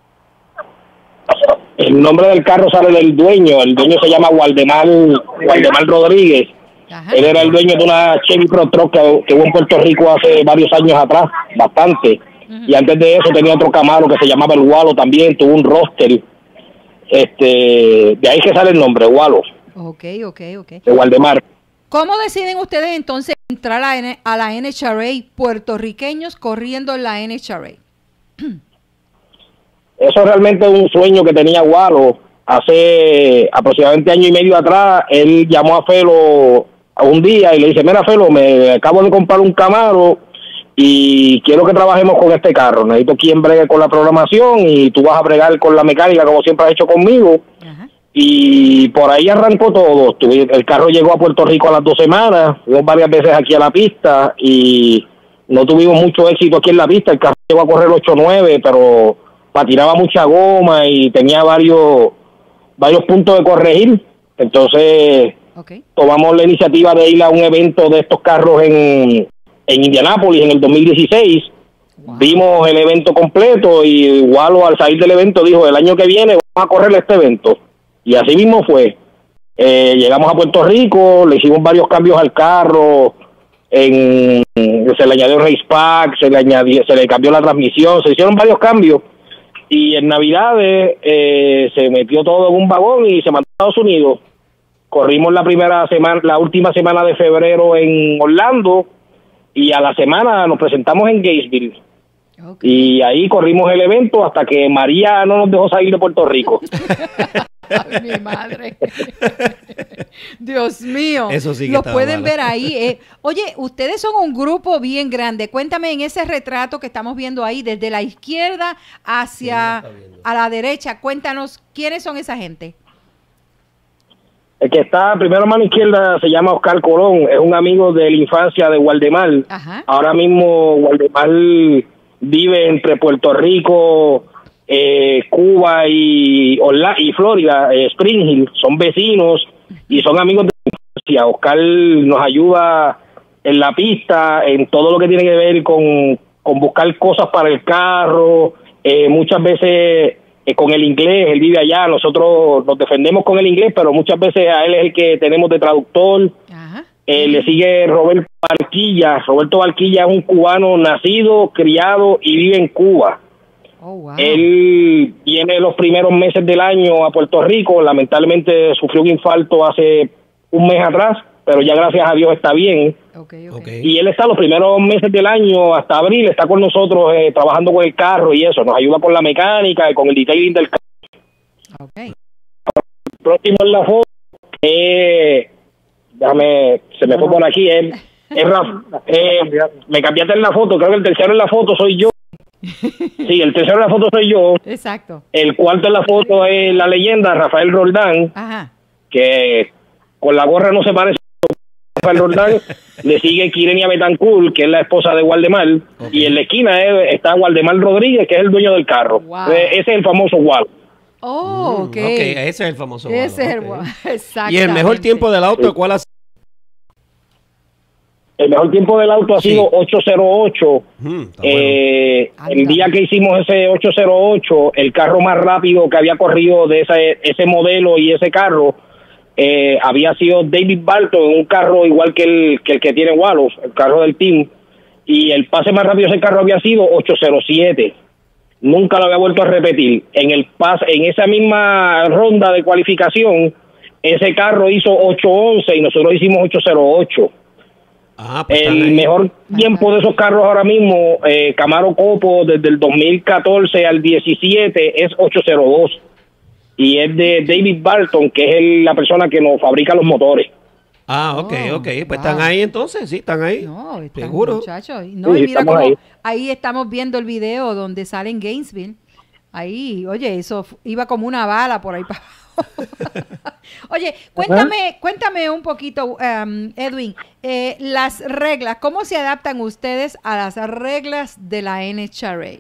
El nombre del carro sale del dueño. El dueño se llama Waldemar Rodríguez. Ajá. Él era el dueño de una Chevy Pro Truck que hubo en Puerto Rico hace varios años atrás, bastante. Y antes de eso tenía otro Camaro que se llamaba el Walo también, tuvo un roster. De ahí que sale el nombre, Walo. Ok. De Waldemar. ¿Cómo deciden ustedes entonces entrar a la NHRA, puertorriqueños corriendo en la NHRA? Eso realmente es un sueño que tenía Walo. Hace aproximadamente año y medio atrás, él llamó a Felo a un día y le dice, mira Felo, me acabo de comprar un Camaro y quiero que trabajemos con este carro. Necesito quien bregue con la programación y tú vas a bregar con la mecánica como siempre has hecho conmigo. Ajá. Y por ahí arrancó todo. El carro llegó a Puerto Rico a las 2 semanas, fuimos varias veces aquí a la pista y no tuvimos mucho éxito aquí en la pista. El carro llegó a correr 8.9, pero patinaba mucha goma y tenía varios puntos de corregir. Entonces tomamos la iniciativa de ir a un evento de estos carros en Indianápolis en el 2016. Vimos el evento completo y Walo al salir del evento dijo, el año que viene vamos a correr este evento. Y así mismo fue. Llegamos a Puerto Rico, le hicimos varios cambios al carro, se le añadió race pack, se le cambió la transmisión, se hicieron varios cambios. Y en Navidades se metió todo en un vagón y se mandó a Estados Unidos. Corrimos la última semana de febrero en Orlando y a la semana nos presentamos en Gainesville. Y ahí corrimos el evento hasta que María no nos dejó salir de Puerto Rico. Ay, mi madre. Dios mío. Eso sí que lo pueden ver ahí. Oye, ustedes son un grupo bien grande. Cuéntame en ese retrato que estamos viendo ahí, desde la izquierda hacia a la derecha. Cuéntanos, ¿quiénes son esa gente? El que está primero a mano izquierda se llama Oscar Colón. Es un amigo de la infancia de Waldemar. Ajá. Ahora mismo Waldemar vive entre Puerto Rico, Cuba y Florida, Spring Hill. Son vecinos y son amigos de la infancia. Oscar nos ayuda en la pista, en todo lo que tiene que ver con buscar cosas para el carro. Muchas veces con el inglés, él vive allá, nosotros nos defendemos con el inglés, pero muchas veces a él es el que tenemos de traductor. Ajá. Le sigue Roberto Barquilla. Roberto Barquilla es un cubano nacido, criado y vive en Cuba. Oh, wow. Él viene los primeros meses del año a Puerto Rico, lamentablemente sufrió un infarto hace un mes atrás, pero ya gracias a Dios está bien. Okay. Y él está los primeros meses del año, hasta abril, está con nosotros trabajando con el carro y eso, nos ayuda con la mecánica y con el detailing del carro. El próximo en la foto se me fue por aquí, me cambiaste en la foto, creo que el tercero en la foto soy yo. Sí, el tercero en la foto soy yo. Exacto. El cuarto en la foto es la leyenda Rafael Roldán. Ajá. Que con la gorra no se parece a Rafael Roldán. Le sigue Kirenia Betancourt, que es la esposa de Waldemar. Y en la esquina está Waldemar Rodríguez, que es el dueño del carro. Wow. Ese es el famoso Walo. Oh, ok. Ese es el famoso Walo. Ese es el Walo. Exacto. ¿Y el mejor tiempo del auto cuál ha sido? El mejor tiempo del auto ha sido 808. Bueno. El día que hicimos ese 808, el carro más rápido que había corrido de ese modelo y ese carro había sido David Barton, en un carro igual que el que tiene Wallace, el carro del team. Y el pase más rápido de ese carro había sido 807. nunca lo había vuelto a repetir. En esa misma ronda de cualificación, ese carro hizo 8:11 y nosotros hicimos 8:08. Pues el mejor tiempo de esos carros ahora mismo, Camaro Copo, desde el 2014 al 17 es 8:02. Y es de David Barton, que es la persona que nos fabrica los motores. Ok. Pues están ahí entonces, sí, están ahí. No, están, seguro. Muchachos. No, Sí, y mira cómo ahí. ahí estamos viendo el video donde sale en Gainesville. Ahí, oye, eso iba como una bala por ahí para abajo. Oye, cuéntame un poquito, Edwin, las reglas, ¿cómo se adaptan ustedes a las reglas de la NHRA?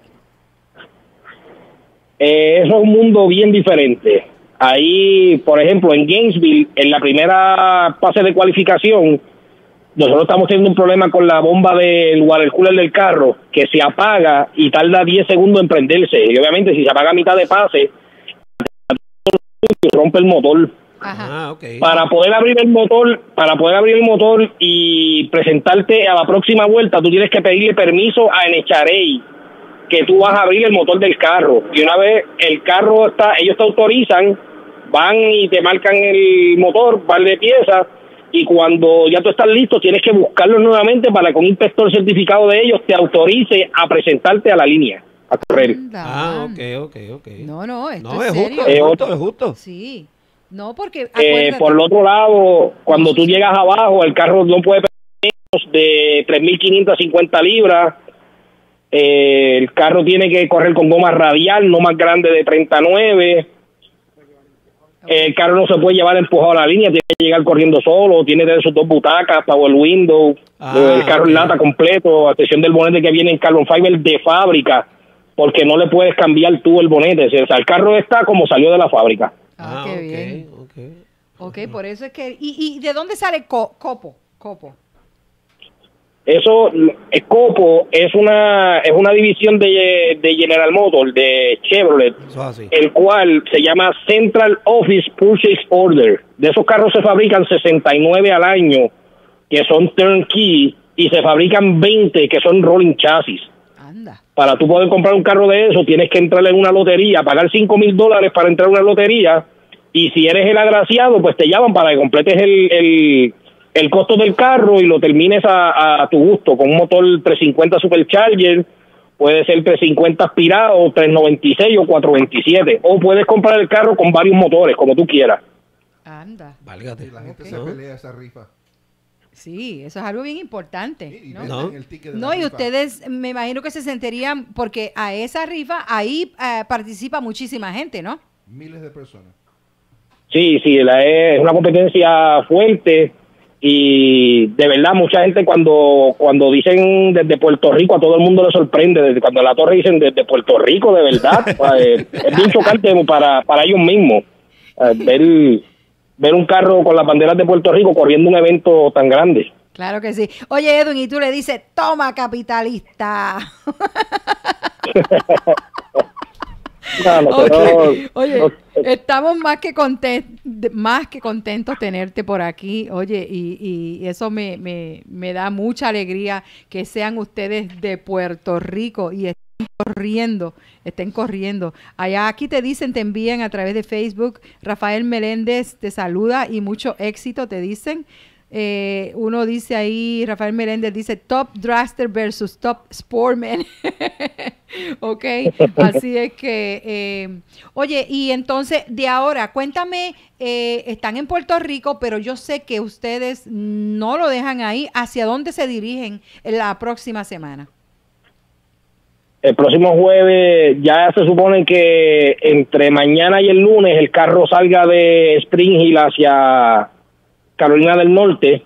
Eso es un mundo bien diferente. Ahí, por ejemplo, en Gainesville, en la primera fase de cualificación, nosotros estamos teniendo un problema con la bomba del water cooler del carro, que se apaga y tarda 10 segundos en prenderse. Y obviamente, si se apaga a mitad de pase, rompe el motor. Para poder abrir el motor y presentarte a la próxima vuelta, tú tienes que pedirle permiso a NHRA que tú vas a abrir el motor del carro, y una vez el carro ellos te autorizan, van y te marcan el motor, par de piezas, y cuando ya tú estás listo tienes que buscarlo nuevamente para que un inspector certificado de ellos te autorice a presentarte a la línea a correr. Ok. No, esto No, es es serio. justo, es justo. Sí. No, porque por el otro lado, cuando tú llegas abajo, el carro no puede pesar menos de 3.550 libras. El carro tiene que correr con goma radial, no más grande de 39. El carro no se puede llevar empujado a la línea, tiene que llegar corriendo solo, tiene que tener sus 2 butacas, power window, el carro en lata completo, a excepción del bonete que viene en carbon fiber de fábrica, porque no le puedes cambiar tú el bonete. O sea, el carro está como salió de la fábrica. Qué bien. Ok, por eso es que... ¿Y de dónde sale Copo? Eso, Copo es una división de General Motors, de Chevrolet, el cual se llama Central Office Purchase Order. De esos carros se fabrican 69 al año, que son turnkey, y se fabrican 20 que son rolling chasis. Para tú poder comprar un carro de eso, tienes que entrar en una lotería, pagar $5,000 para entrar en una lotería, y si eres el agraciado, pues te llaman para que completes el costo del carro y lo termines a tu gusto, con un motor 350 Supercharger, puede ser 350 aspirado, 396 o 427, o puedes comprar el carro con varios motores, como tú quieras. Anda. Válgate. La gente se pelea esa rifa. Sí, eso es algo bien importante. Y ¿no? el ticket de No, la y rifa. ustedes me imagino que se sentirían, porque a esa rifa ahí participa muchísima gente, ¿no? Miles de personas. Sí, es una competencia fuerte. Y de verdad, mucha gente cuando dicen desde Puerto Rico, a todo el mundo le sorprende. Desde cuando la torre dicen desde Puerto Rico, de verdad, es bien chocante para ellos mismos. Ver un carro con las banderas de Puerto Rico corriendo un evento tan grande. Claro que sí. Oye, Edwin, y tú le dices, toma, capitalista. Oye, estamos más que contentos tenerte por aquí. Oye, y eso me da mucha alegría que sean ustedes de Puerto Rico y estén corriendo. Allá aquí te dicen, te envían a través de Facebook. Rafael Meléndez te saluda y mucho éxito, te dicen. Uno dice ahí, Rafael Meléndez dice Top Dragster versus Top Sportman. Ok, así es que oye, y entonces de ahora cuéntame, están en Puerto Rico, pero yo sé que ustedes no lo dejan ahí. ¿Hacia dónde se dirigen en la próxima semana? El próximo jueves ya se supone que entre mañana y el lunes el carro salga de Spring Hill hacia Carolina del Norte,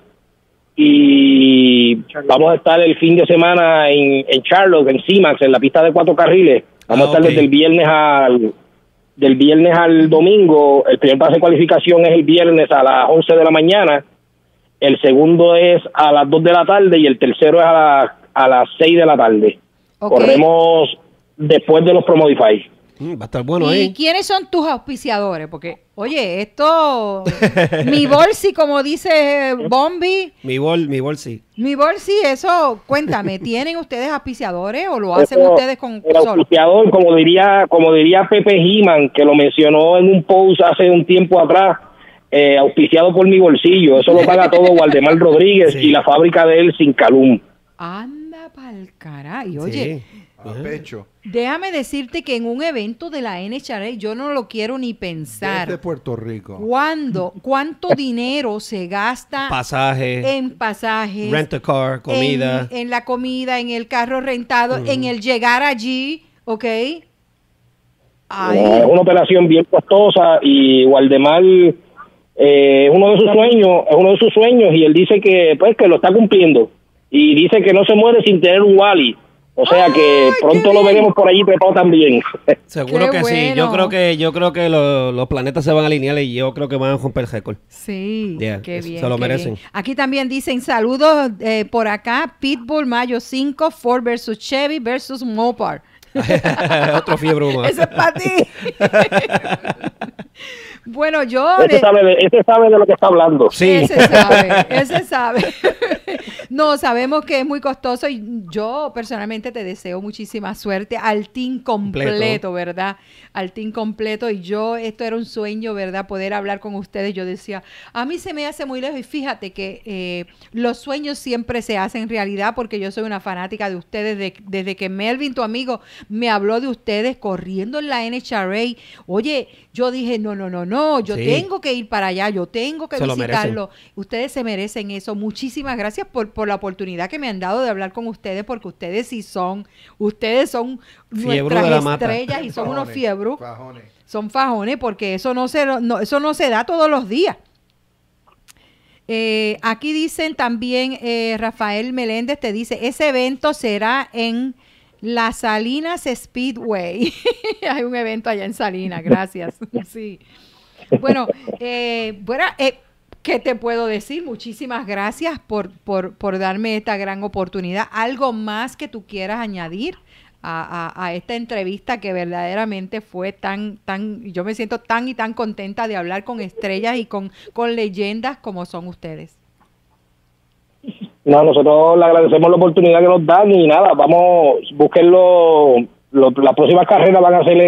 y vamos a estar el fin de semana en Charlotte, en CIMAX, en la pista de 4 carriles. Vamos a estar desde el viernes al domingo. El primer pase de cualificación es el viernes a las 11 de la mañana, el segundo es a las 2 de la tarde y el tercero es a las 6 de la tarde. Corremos después de los Promodify. Va a estar bueno ¿Y ahí. quiénes son tus auspiciadores? Porque, oye, esto, mi bolsi, como dice Bombi, Mi bolsi. mi bolsi, eso, cuéntame, ¿tienen ustedes auspiciadores o lo hacen ustedes con El solo? auspiciador, como diría Pepe He-Man, que lo mencionó en un post hace un tiempo atrás, auspiciado por mi bolsillo. Eso lo paga todo Waldemar Rodríguez y la fábrica de él, Sin Calum. Anda pa'l caray, oye. A pecho. Déjame decirte que en un evento de la NHRA yo no lo quiero ni pensar. Desde Puerto Rico. ¿Cuánto dinero se gasta Pasaje. en pasajes, Rent a car, comida. en la comida, en el carro rentado, en el llegar allí, ¿ok? Es una operación bien costosa y Waldemar es uno de sus sueños y él dice que lo está cumpliendo y dice que no se muere sin tener un Wally. O sea que pronto lo veremos por allí trepado también. Seguro que sí. Yo creo que los planetas se van a alinear y yo creo que van a romper el récord. Sí, qué bien. Se lo qué merecen. bien. Aquí también dicen saludos por acá. Pitbull, mayo 5, Ford versus Chevy versus Mopar. Otro fiebre más. Eso es para ti. Bueno, yo... Ese sabe de lo que está hablando. Sí. Ese sabe. No, sabemos que es muy costoso y yo personalmente te deseo muchísima suerte al team completo, ¿verdad? Al team completo y esto era un sueño, ¿verdad? Poder hablar con ustedes. Yo decía, a mí se me hace muy lejos y fíjate que los sueños siempre se hacen realidad porque yo soy una fanática de ustedes desde que Melvin, tu amigo, me habló de ustedes corriendo en la NHRA. Oye, yo dije, no, yo tengo que ir para allá, yo tengo que visitarlo. Ustedes se merecen eso. Muchísimas gracias por la oportunidad que me han dado de hablar con ustedes, porque ustedes son nuestras estrellas y son unos fiebros. Son fajones, porque eso no se da todos los días. Aquí dicen también, Rafael Meléndez te dice, ese evento será en Las Salinas Speedway. Hay un evento allá en Salinas, gracias. Sí. Bueno, ¿qué te puedo decir? Muchísimas gracias por darme esta gran oportunidad. ¿Algo más que tú quieras añadir a esta entrevista que verdaderamente fue yo me siento tan contenta de hablar con estrellas y con leyendas como son ustedes? No, nosotros le agradecemos la oportunidad que nos dan y nada, búsquenlo. Las próximas carreras van a ser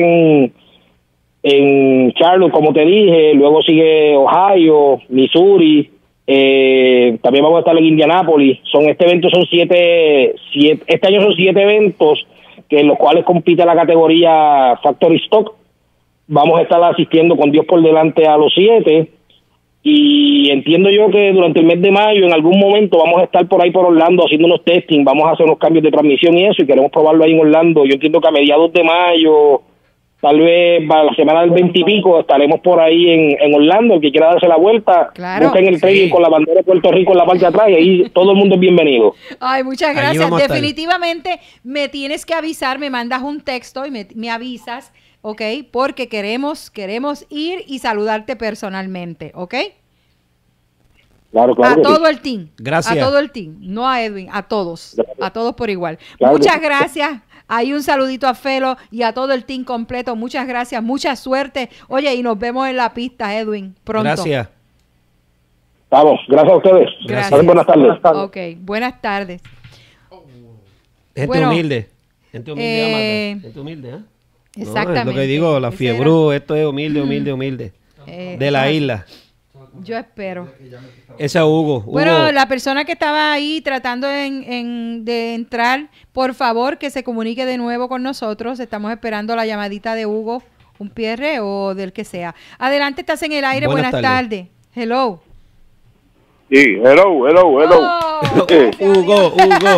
en Charlotte, como te dije, luego sigue Ohio, Missouri, también vamos a estar en Indianápolis. Este año son 7 eventos en los cuales compite la categoría Factory Stock. Vamos a estar asistiendo con Dios por delante a los 7 y entiendo yo que durante el mes de mayo en algún momento vamos a estar por ahí por Orlando haciendo unos testing, vamos a hacer unos cambios de transmisión y eso, y queremos probarlo ahí en Orlando. Yo entiendo que a mediados de mayo, tal vez para la semana del 20 y pico, estaremos por ahí en Orlando. El que quiera darse la vuelta, busquen el trailer con la bandera de Puerto Rico en la parte de atrás y ahí todo el mundo es bienvenido. Ay, muchas gracias. Definitivamente me tienes que avisar, me mandas un texto y me avisas, ¿ok? Porque queremos ir y saludarte personalmente, ¿ok? Claro. A todo el team. Gracias. A todo el team, no a Edwin, a todos. Gracias. A todos por igual. Claro. Muchas gracias. Hay un saludito a Felo y a todo el team completo. Muchas gracias, mucha suerte. Oye, y nos vemos en la pista, Edwin, pronto. Gracias. Vamos, gracias a ustedes. Gracias. Buenas tardes. Ok, buenas tardes. Gente humilde. Gente humilde, Amanda. Gente humilde, ¿eh? Exactamente. No, es lo que digo, la fiebre, esto es humilde. De la isla. Yo espero. Ese es Hugo. Bueno, la persona que estaba ahí tratando de entrar, por favor, que se comunique de nuevo con nosotros. Estamos esperando la llamadita de Hugo, un Pierre o del que sea. Adelante, estás en el aire. Buenas tardes. Hello. Sí, hello. Oh, Hugo.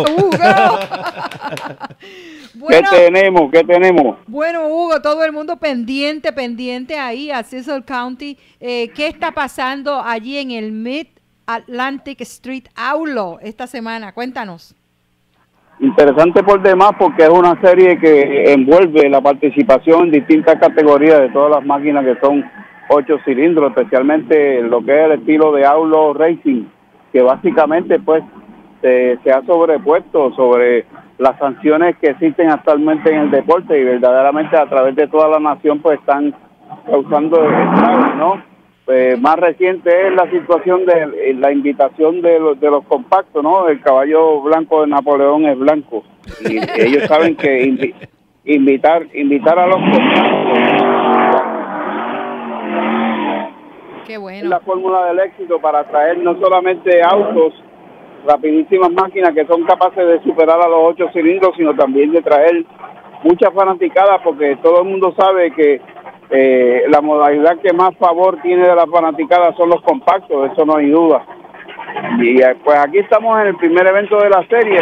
Bueno, ¿Qué tenemos? Bueno, Hugo, todo el mundo pendiente ahí a Cecil County. ¿Qué está pasando allí en el Mid-Atlantic Street Outlaw esta semana? Cuéntanos. Interesante por demás porque es una serie que envuelve la participación en distintas categorías de todas las máquinas que son 8 cilindros, especialmente lo que es el estilo de Outlaw Racing, que básicamente pues se ha sobrepuesto sobre las sanciones que existen actualmente en el deporte, y verdaderamente a través de toda la nación pues están causando estragos, ¿no? Más reciente es la situación de la invitación de los compactos, ¿no? El caballo blanco de Napoleón es blanco, y ellos saben que invitar a los compactos. Qué bueno. Es la fórmula del éxito para traer no solamente autos, rapidísimas máquinas que son capaces de superar a los 8 cilindros, sino también de traer muchas fanaticadas, porque todo el mundo sabe que la modalidad que más favor tiene de la fanaticada son los compactos, eso no hay duda. Y pues aquí estamos en el primer evento de la serie.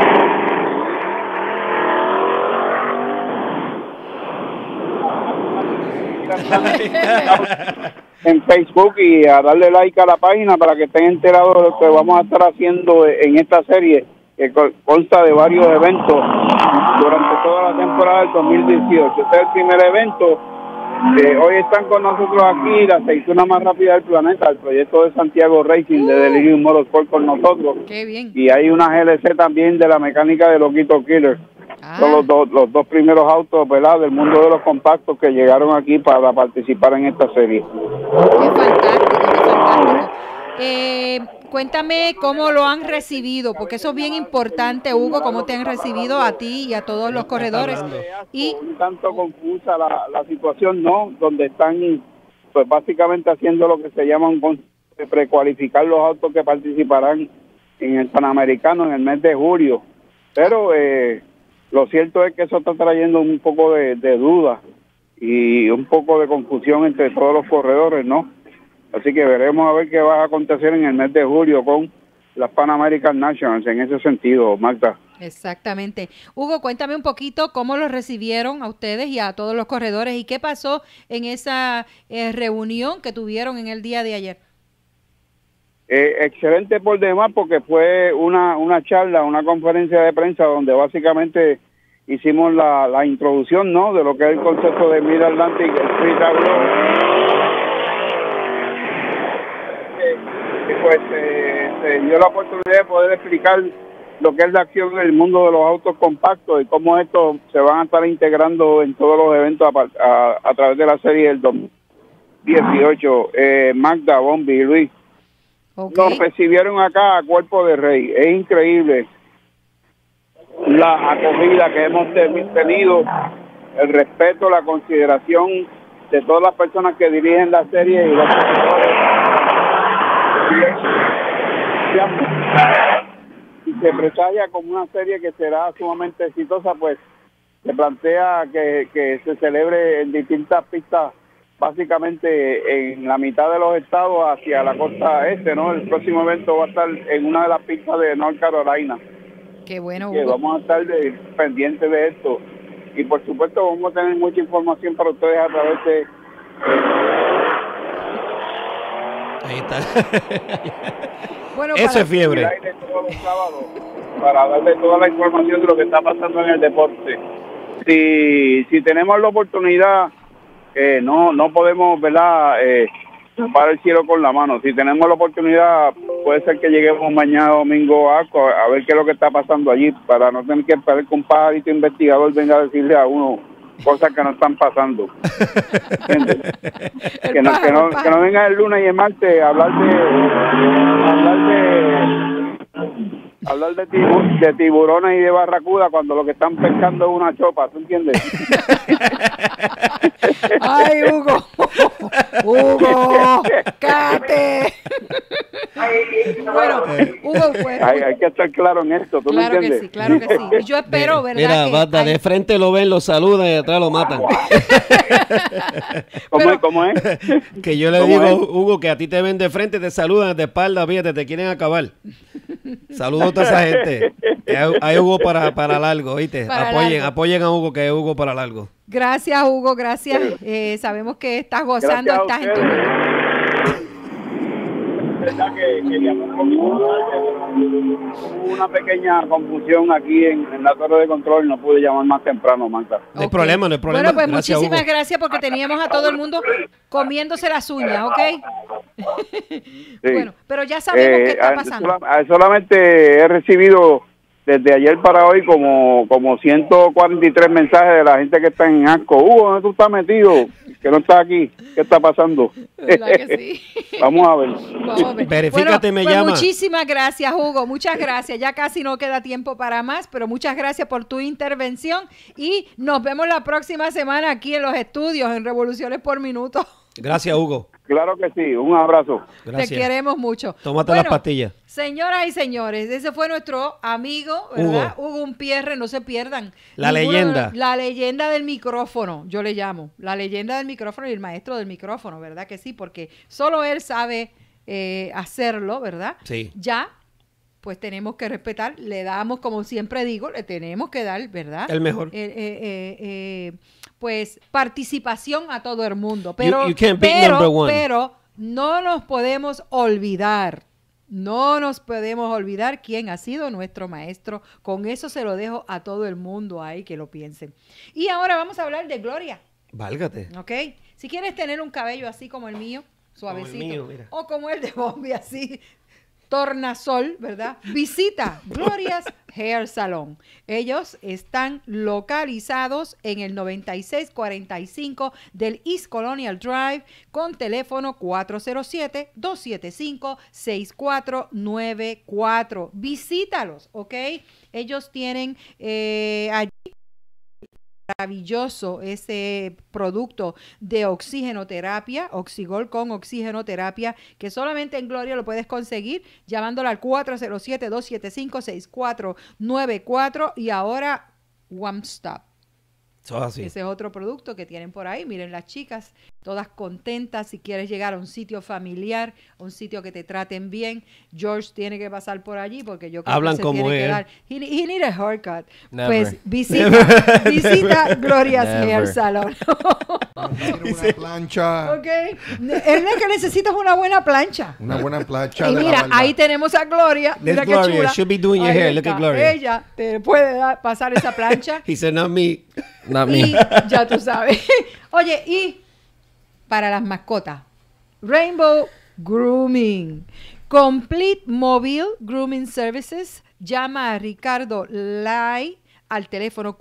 En Facebook, y a darle like a la página para que estén enterados de lo que vamos a estar haciendo en esta serie, que consta de varios eventos durante toda la temporada del 2018. Este es el primer evento. Hoy están con nosotros aquí la aceituna más rápida del planeta, el proyecto de Santiago Racing de Delirium Motorsport con nosotros. Qué bien. Y hay una GLC también de la mecánica de Loquito Killer. Son los dos primeros autos, ¿verdad?, del mundo de los compactos que llegaron aquí para participar en esta serie. Qué fantástico, qué fantástico. Cuéntame cómo lo han recibido, porque eso es bien importante, Hugo, cómo te han recibido a ti y a todos los corredores. Y un tanto confusa la situación, ¿no?, donde están pues básicamente haciendo lo que se llama precualificar los autos que participarán en el Panamericano en el mes de julio. Pero lo cierto es que eso está trayendo un poco de duda y un poco de confusión entre todos los corredores, ¿no? Así que veremos a ver qué va a acontecer en el mes de julio con las Pan American Nationals en ese sentido, Magda. Exactamente. Hugo, cuéntame un poquito cómo los recibieron a ustedes y a todos los corredores y qué pasó en esa reunión que tuvieron en el día de ayer. Excelente por demás, porque fue una charla, una conferencia de prensa donde básicamente hicimos la introducción, ¿no?, de lo que es el concepto de Mid Atlantic Street pues se dio la oportunidad de poder explicar lo que es la acción en el mundo de los autos compactos y cómo estos se van a estar integrando en todos los eventos a través de la serie del 2018. Magda, Bombi y Luis. Okay. Nos recibieron acá a cuerpo de rey. Es increíble la acogida que hemos tenido, el respeto, la consideración de todas las personas que dirigen la serie y los corredores. Y se presaya como una serie que será sumamente exitosa, pues se plantea que se celebre en distintas pistas, básicamente en la mitad de los estados hacia la costa este, ¿no? El próximo evento va a estar en una de las pistas de North Carolina. Qué bueno, Hugo. Que vamos a estar pendientes de esto. Y por supuesto vamos a tener mucha información para ustedes a través de... Ahí está. Bueno, eso es fiebre. Todos los sábados, para darle toda la información de lo que está pasando en el deporte. Si tenemos la oportunidad, no podemos, ¿verdad?, tapar el cielo con la mano. Si tenemos la oportunidad, puede ser que lleguemos mañana domingo a ver qué es lo que está pasando allí, para no tener que esperar que un pajarito investigador venga a decirle a uno cosas que no están pasando. Que no venga el lunes y el martes a hablar de tiburones y de barracuda cuando lo que están pescando es una chopa, ¿tú entiendes? ¡Ay, Hugo! ¡Hugo! ¡Cállate! Bueno, Hugo, pues... Hay que estar claro en esto, ¿tú me entiendes? Claro que sí. Y yo espero, ¿verdad? Mira, Banda, de frente lo ven, lo saludan y de atrás lo matan. ¿Cómo es? Que yo le digo, Hugo, que a ti te ven de frente, te saludan, de espalda, fíjate, te quieren acabar. Saludos a toda esa gente. Hay Hugo para largo, ¿viste? Apoyen a Hugo, que es Hugo para largo. Gracias, Hugo, gracias. Sabemos que estás gozando, estás en tu... verdad que queríamos una pequeña confusión aquí en la torre de control, no pude llamar más temprano, Marta. No hay problema, no hay problema. Bueno, pues gracias, muchísimas Hugo. gracias porque teníamos a todo el mundo comiéndose las uñas, ¿ok? Sí. Bueno, pero ya sabemos qué está pasando. Solamente he recibido desde ayer para hoy como 143 mensajes de la gente que está en Asco. Hugo, ¿dónde tú estás metido? Que no estás aquí. ¿Qué está pasando? Que sí. Vamos a ver. Verifícate, me pues llama. Muchísimas gracias, Hugo. Muchas gracias. Ya casi no queda tiempo para más, pero muchas gracias por tu intervención y nos vemos la próxima semana aquí en los estudios en Revoluciones por Minuto. Gracias, Hugo. Claro que sí. Un abrazo. Gracias. Te queremos mucho. Tómate las pastillas. Señoras y señores, ese fue nuestro amigo, ¿verdad? Hugo Umpierre, no se pierdan. La leyenda. La leyenda del micrófono, yo le llamo. La leyenda del micrófono y el maestro del micrófono, ¿verdad que sí? Porque solo él sabe hacerlo, ¿verdad? Sí. Ya, pues tenemos que respetar, le damos, como siempre digo, le tenemos que dar, ¿verdad? El mejor. Pues participación a todo el mundo. Pero, you can't beat number one. Pero no nos podemos olvidar. No nos podemos olvidar quién ha sido nuestro maestro. Con eso se lo dejo a todo el mundo ahí que lo piensen. Y ahora vamos a hablar de Gloria. Válgate. ¿Ok? Si quieres tener un cabello así como el mío, suavecito. Como el mío, mira. O como el de Bombi, así, tornasol, ¿verdad? Visita Gloria's Hair Salon. Ellos están localizados en el 9645 del East Colonial Drive con teléfono 407-275-6494. Visítalos, ¿ok? Ellos tienen allí maravilloso ese producto de oxigenoterapia, Oxigol con oxigenoterapia, que solamente en Gloria lo puedes conseguir llamándola al 407-275-6494 y ahora One Stop. Así. Ese es otro producto que tienen por ahí. Miren las chicas, todas contentas. Si quieres llegar a un sitio familiar, a un sitio que te traten bien, George tiene que pasar por allí porque yo creo hablan que se como tiene que él. dar. He need a haircut. Never. Pues visita Gloria's Hair Salon. Una plancha. Ok. Él lo que necesita es una buena plancha. Una buena plancha. Y de mira, lavarla. ahí tenemos a Gloria. Mira qué Gloria. chula. She'll be doing your Ahí hair. Look está. at Gloria. Ella te puede pasar esa plancha. He said, not me. Not me. Y ya tú sabes. Oye, y para las mascotas, Rainbow Grooming. Complete Mobile Grooming Services. Llama a Ricardo Lai al teléfono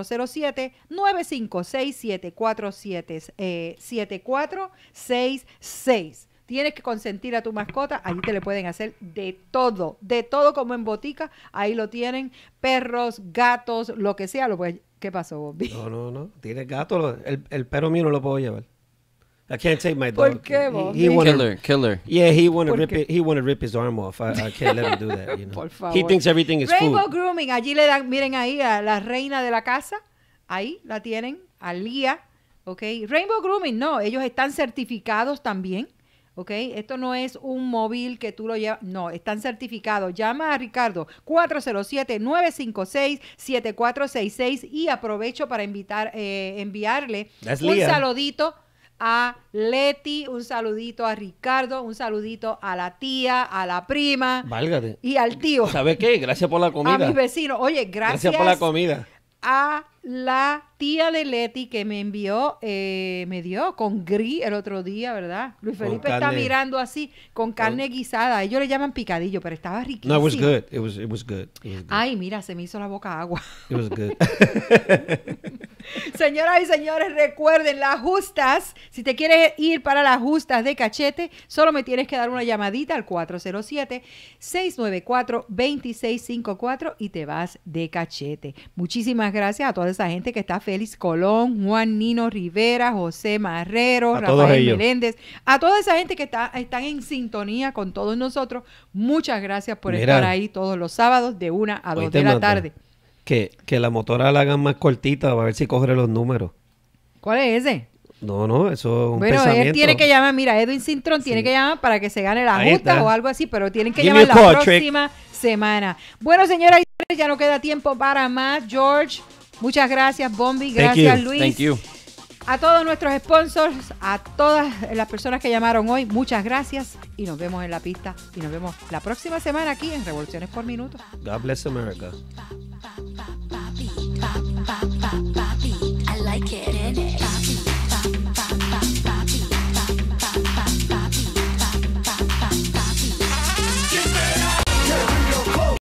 407-956-7466. Tienes que consentir a tu mascota, allí te le pueden hacer de todo como en botica, ahí lo tienen, perros, gatos, lo que sea, lo puedes. ¿Qué pasó, Bobby? No, tienes gato, el perro mío no lo puedo llevar. I can't take my dog. ¿Por qué, Bobby? Killer. Yeah, he wanna rip his arm off. I can't let him do that, you know. Por favor. He thinks everything is Rainbow food. Grooming, allí le dan, miren ahí a la reina de la casa, ahí la tienen, a Lía, ¿ok? Rainbow Grooming, no, ellos están certificados también, ¿ok? Esto no es un móvil que tú lo llevas, no, están certificados. Llama a Ricardo 407-956-7466 y aprovecho para enviarle That's un Lía. saludito a Leti, un saludito a Ricardo, un saludito a la tía, a la prima Válgate. y al tío, ¿Sabes qué? Gracias por la a comida. mis vecinos. Oye, gracias por la comida. a la tía de Leti que me envió, me dio con gris el otro día, ¿verdad? Luis Con Felipe está carne. mirando así, con carne guisada. Ellos le llaman picadillo, pero estaba riquísimo. No, it was good. It was good. Ay, mira, se me hizo la boca agua. It was good. Señoras y señores, recuerden, las justas, si te quieres ir para las justas de Cachete, solo me tienes que dar una llamadita al 407-694-2654 y te vas de Cachete. Muchísimas gracias a toda esa gente que está: Félix Colón, Juan Nino Rivera, José Marrero, A todos Rafael ellos. Meléndez, a toda esa gente que están en sintonía con todos nosotros. Muchas gracias por Mira. estar ahí todos los sábados de 1 a 2 Oíste, de la Marta, tarde. Que la motora la hagan más cortita para ver si coge los números. ¿Cuál es ese? No, eso es un Bueno, pensamiento. él tiene que llamar, mira, Edwin Cintrón tiene que llamar para que se gane la Ahí justa está. o algo así, pero tienen que Give llamar me a la call, próxima semana. Bueno, señoras y señores, ya no queda tiempo para más. George, muchas gracias. Bombi, gracias, Luis. Thank you. A todos nuestros sponsors, a todas las personas que llamaron hoy, muchas gracias y nos vemos en la pista y nos vemos la próxima semana aquí en Revoluciones por Minuto. God bless America. I like it.